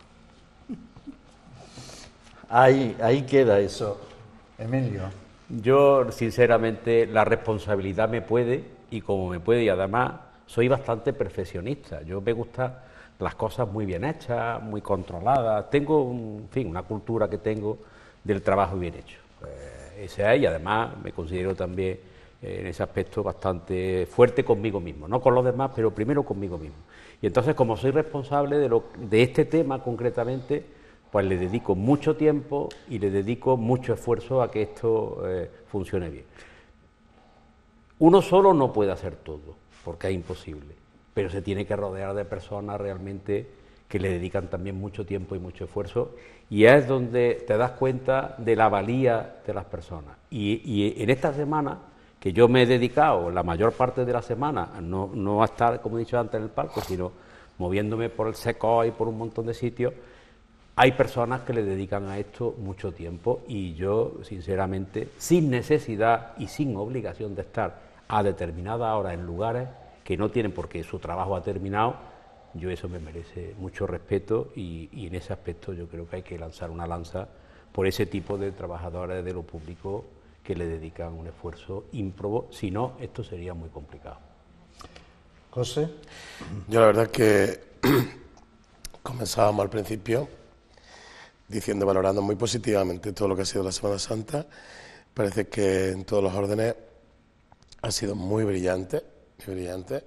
Ahí queda eso. Emilio. Yo, sinceramente, la responsabilidad me puede, y como me puede, y además soy bastante perfeccionista. Yo me gustan las cosas muy bien hechas, muy controladas. Tengo, en fin, una cultura que tengo del trabajo bien hecho. Ese es, y además me considero también en ese aspecto bastante fuerte conmigo mismo, no con los demás, pero primero conmigo mismo. Y entonces, como soy responsable de este tema concretamente, pues le dedico mucho tiempo y le dedico mucho esfuerzo a que esto funcione bien. Uno solo no puede hacer todo, porque es imposible, pero se tiene que rodear de personas realmente que le dedican también mucho tiempo y mucho esfuerzo, y es donde te das cuenta de la valía de las personas. Y en esta semana, que yo me he dedicado la mayor parte de la semana no a estar, como he dicho antes, en el palco, sino moviéndome por el SECO y por un montón de sitios, hay personas que le dedican a esto mucho tiempo, y yo, sinceramente, sin necesidad y sin obligación de estar a determinada hora en lugares que no tienen porque su trabajo ha terminado, yo eso me merece mucho respeto, y en ese aspecto yo creo que hay que lanzar una lanza por ese tipo de trabajadores de lo público que le dedican un esfuerzo ímprobo, si no, esto sería muy complicado. José. Yo la verdad es que comenzábamos al principio diciendo, valorando muy positivamente todo lo que ha sido la Semana Santa. Parece que en todos los órdenes ha sido muy brillante, muy brillante.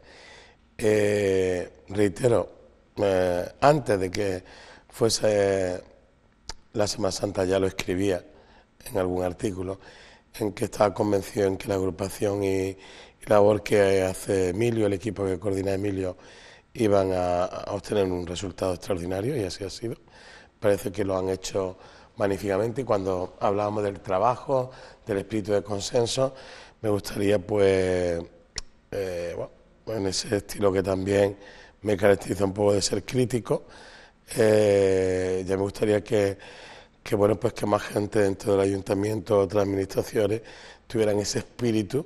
Reitero, antes de que fuese la Semana Santa ya lo escribía en algún artículo, en que estaba convencido en que la agrupación y labor que hace Emilio, el equipo que coordina Emilio, iban a obtener un resultado extraordinario, y así ha sido. Parece que lo han hecho magníficamente, y cuando hablábamos del trabajo, del espíritu de consenso, me gustaría pues, en ese estilo que también me caracteriza un poco de ser crítico, ya me gustaría que más gente dentro del ayuntamiento, otras administraciones, tuvieran ese espíritu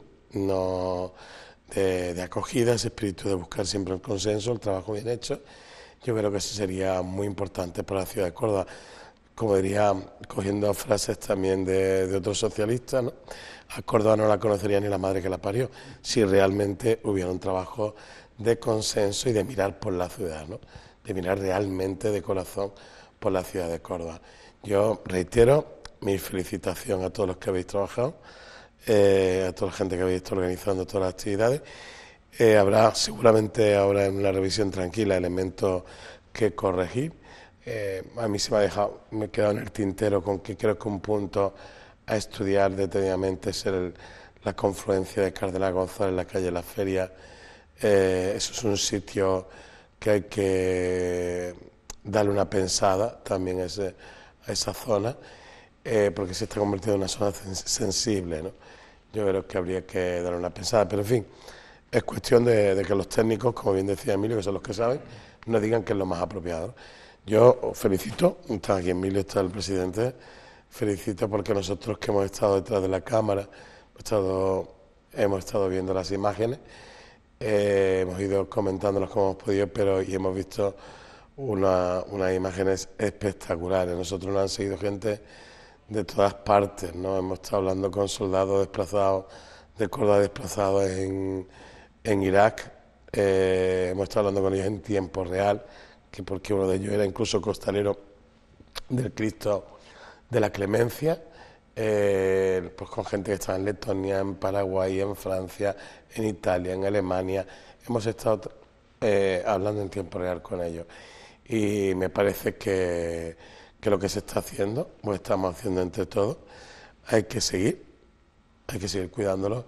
de acogida, ese espíritu de buscar siempre el consenso, el trabajo bien hecho. Yo creo que eso sería muy importante para la ciudad de Córdoba. Como diría, cogiendo frases también de otros socialistas, ¿no? A Córdoba no la conocería ni la madre que la parió, si realmente hubiera un trabajo de consenso y de mirar por la ciudad, ¿no? De mirar realmente de corazón por la ciudad de Córdoba. Yo reitero mi felicitación a todos los que habéis trabajado, a toda la gente que habéis estado organizando todas las actividades. Habrá seguramente ahora en una revisión tranquila elementos que corregir. A mí me he quedado en el tintero con que creo que un punto a estudiar detenidamente es la confluencia de Cardenal González en la calle La Feria. Eso es un sitio que hay que darle una pensada también a esa zona, porque se está convirtiendo en una zona sensible, ¿no? Yo creo que habría que darle una pensada, pero en fin, es cuestión de que los técnicos, como bien decía Emilio, que son los que saben, nos digan qué es lo más apropiado, ¿no? Yo os felicito, está aquí Emilio, está el presidente, felicito porque nosotros que hemos estado detrás de la cámara, hemos estado viendo las imágenes, hemos ido comentándolas como hemos podido, y hemos visto unas imágenes espectaculares. Nosotros nos han seguido gente de todas partes, ¿no? Hemos estado hablando con soldados desplazados de Córdoba, desplazados en Irak, hemos estado hablando con ellos en tiempo real, porque uno de ellos era incluso costalero del Cristo de la Clemencia, pues con gente que está en Letonia, en Paraguay, en Francia, en Italia, en Alemania. Hemos estado hablando en tiempo real con ellos y me parece que lo que se está haciendo, lo estamos haciendo entre todos, hay que seguir cuidándolo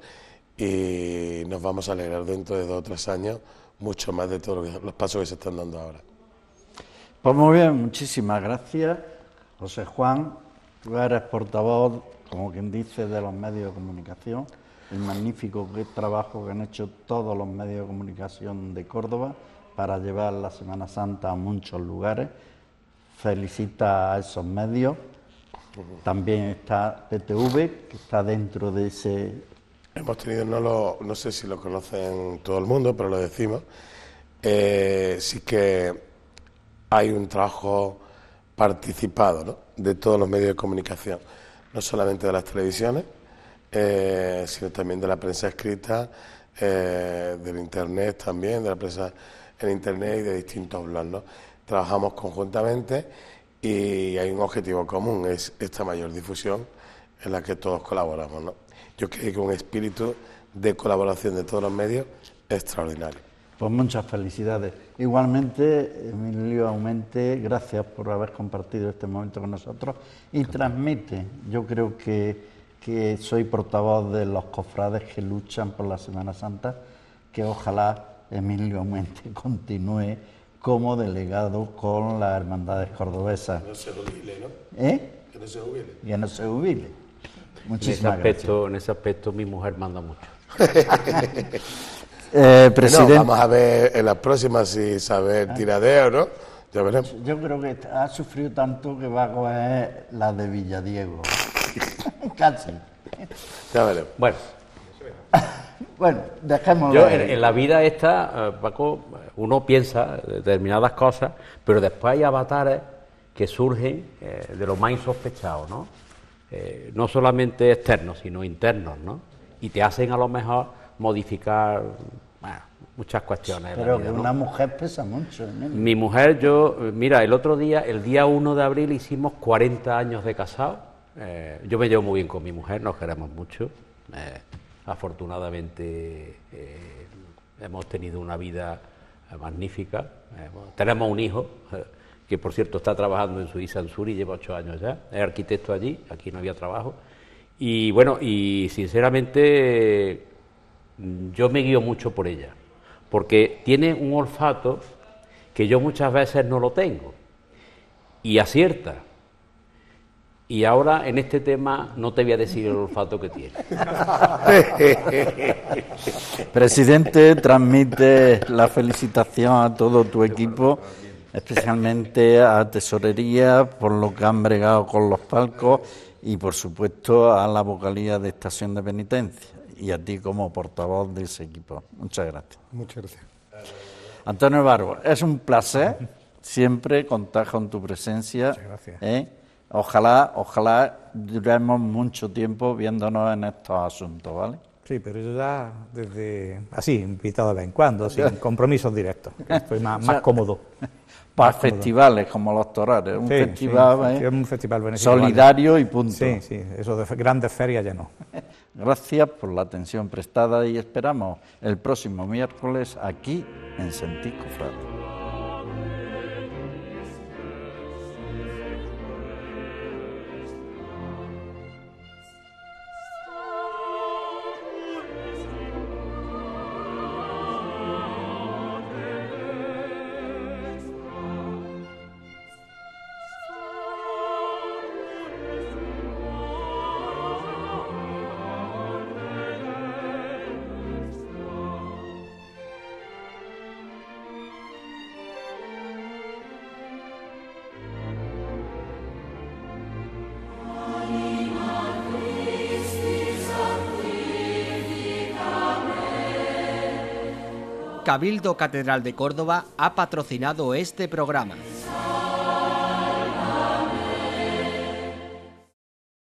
y nos vamos a alegrar dentro de 2 o 3 años mucho más de todos los pasos que se están dando ahora. Pues muy bien, muchísimas gracias, José Juan. Tú eres portavoz, como quien dice, de los medios de comunicación, el magnífico trabajo que han hecho todos los medios de comunicación de Córdoba para llevar la Semana Santa a muchos lugares. Felicita a esos medios. También está PTV, que está dentro de ese... Hemos tenido, no sé si lo conocen todo el mundo, pero lo decimos, sí que hay un trabajo participado, ¿no?, de todos los medios de comunicación, no solamente de las televisiones, sino también de la prensa escrita, del internet también, de la prensa en internet y de distintos blogs, ¿no? Trabajamos conjuntamente y hay un objetivo común, es esta mayor difusión en la que todos colaboramos, ¿no? Yo creo que un espíritu de colaboración de todos los medios extraordinario. Pues muchas felicidades. Igualmente, Emilio Aumente, gracias por haber compartido este momento con nosotros y transmite, yo creo que soy portavoz de los cofrades que luchan por la Semana Santa, que ojalá Emilio Aumente continúe como delegado con las hermandades cordobesas. Que no se jubile, ¿no? Que no se jubile. Que no se jubile. Muchísimas gracias. En ese aspecto mi mujer manda mucho. Presidente. Vamos a ver en las próximas si Isabel tiradeo, ¿no? Ya veremos. Yo creo que ha sufrido tanto que va a coger la de Villadiego. Casi. Ya veremos. Bueno, dejémoslo. Yo en la vida esta, Paco, uno piensa determinadas cosas, pero después hay avatares que surgen de lo más insospechado, ¿no? No solamente externos, sino internos, ¿no? Y te hacen a lo mejor modificar muchas cuestiones. Pero de la vida, que ¿no? una mujer pesa mucho. ¿No? Mi mujer, mira, el otro día, el día 1 de abril, hicimos 40 años de casado. Yo me llevo muy bien con mi mujer, nos queremos mucho. Afortunadamente hemos tenido una vida magnífica. Tenemos un hijo que, por cierto, está trabajando en Suiza, en Zurich, lleva 8 años ya. Es arquitecto allí, aquí no había trabajo. Y bueno, y sinceramente yo me guío mucho por ella, porque tiene un olfato que yo muchas veces no lo tengo, y acierta. Y ahora en este tema no te voy a decir el olfato que tiene. Presidente, transmite la felicitación a todo tu equipo, especialmente a Tesorería por lo que han bregado con los palcos y por supuesto a la vocalía de Estación de Penitencia y a ti como portavoz de ese equipo. Muchas gracias. Muchas gracias. Antonio Barbo, es un placer siempre contar con tu presencia. Muchas gracias. Ojalá duremos mucho tiempo viéndonos en estos asuntos, ¿vale? Sí, pero yo ya desde así, invitado de vez en cuando, sin compromisos directos, que estoy más cómodo. Para festivales como los Torares, un festival, es un festival benéfico, solidario y punto. Sí, eso de grandes ferias ya no. Gracias por la atención prestada y esperamos el próximo miércoles aquí en Sentís Cofrade. Cabildo Catedral de Córdoba ha patrocinado este programa.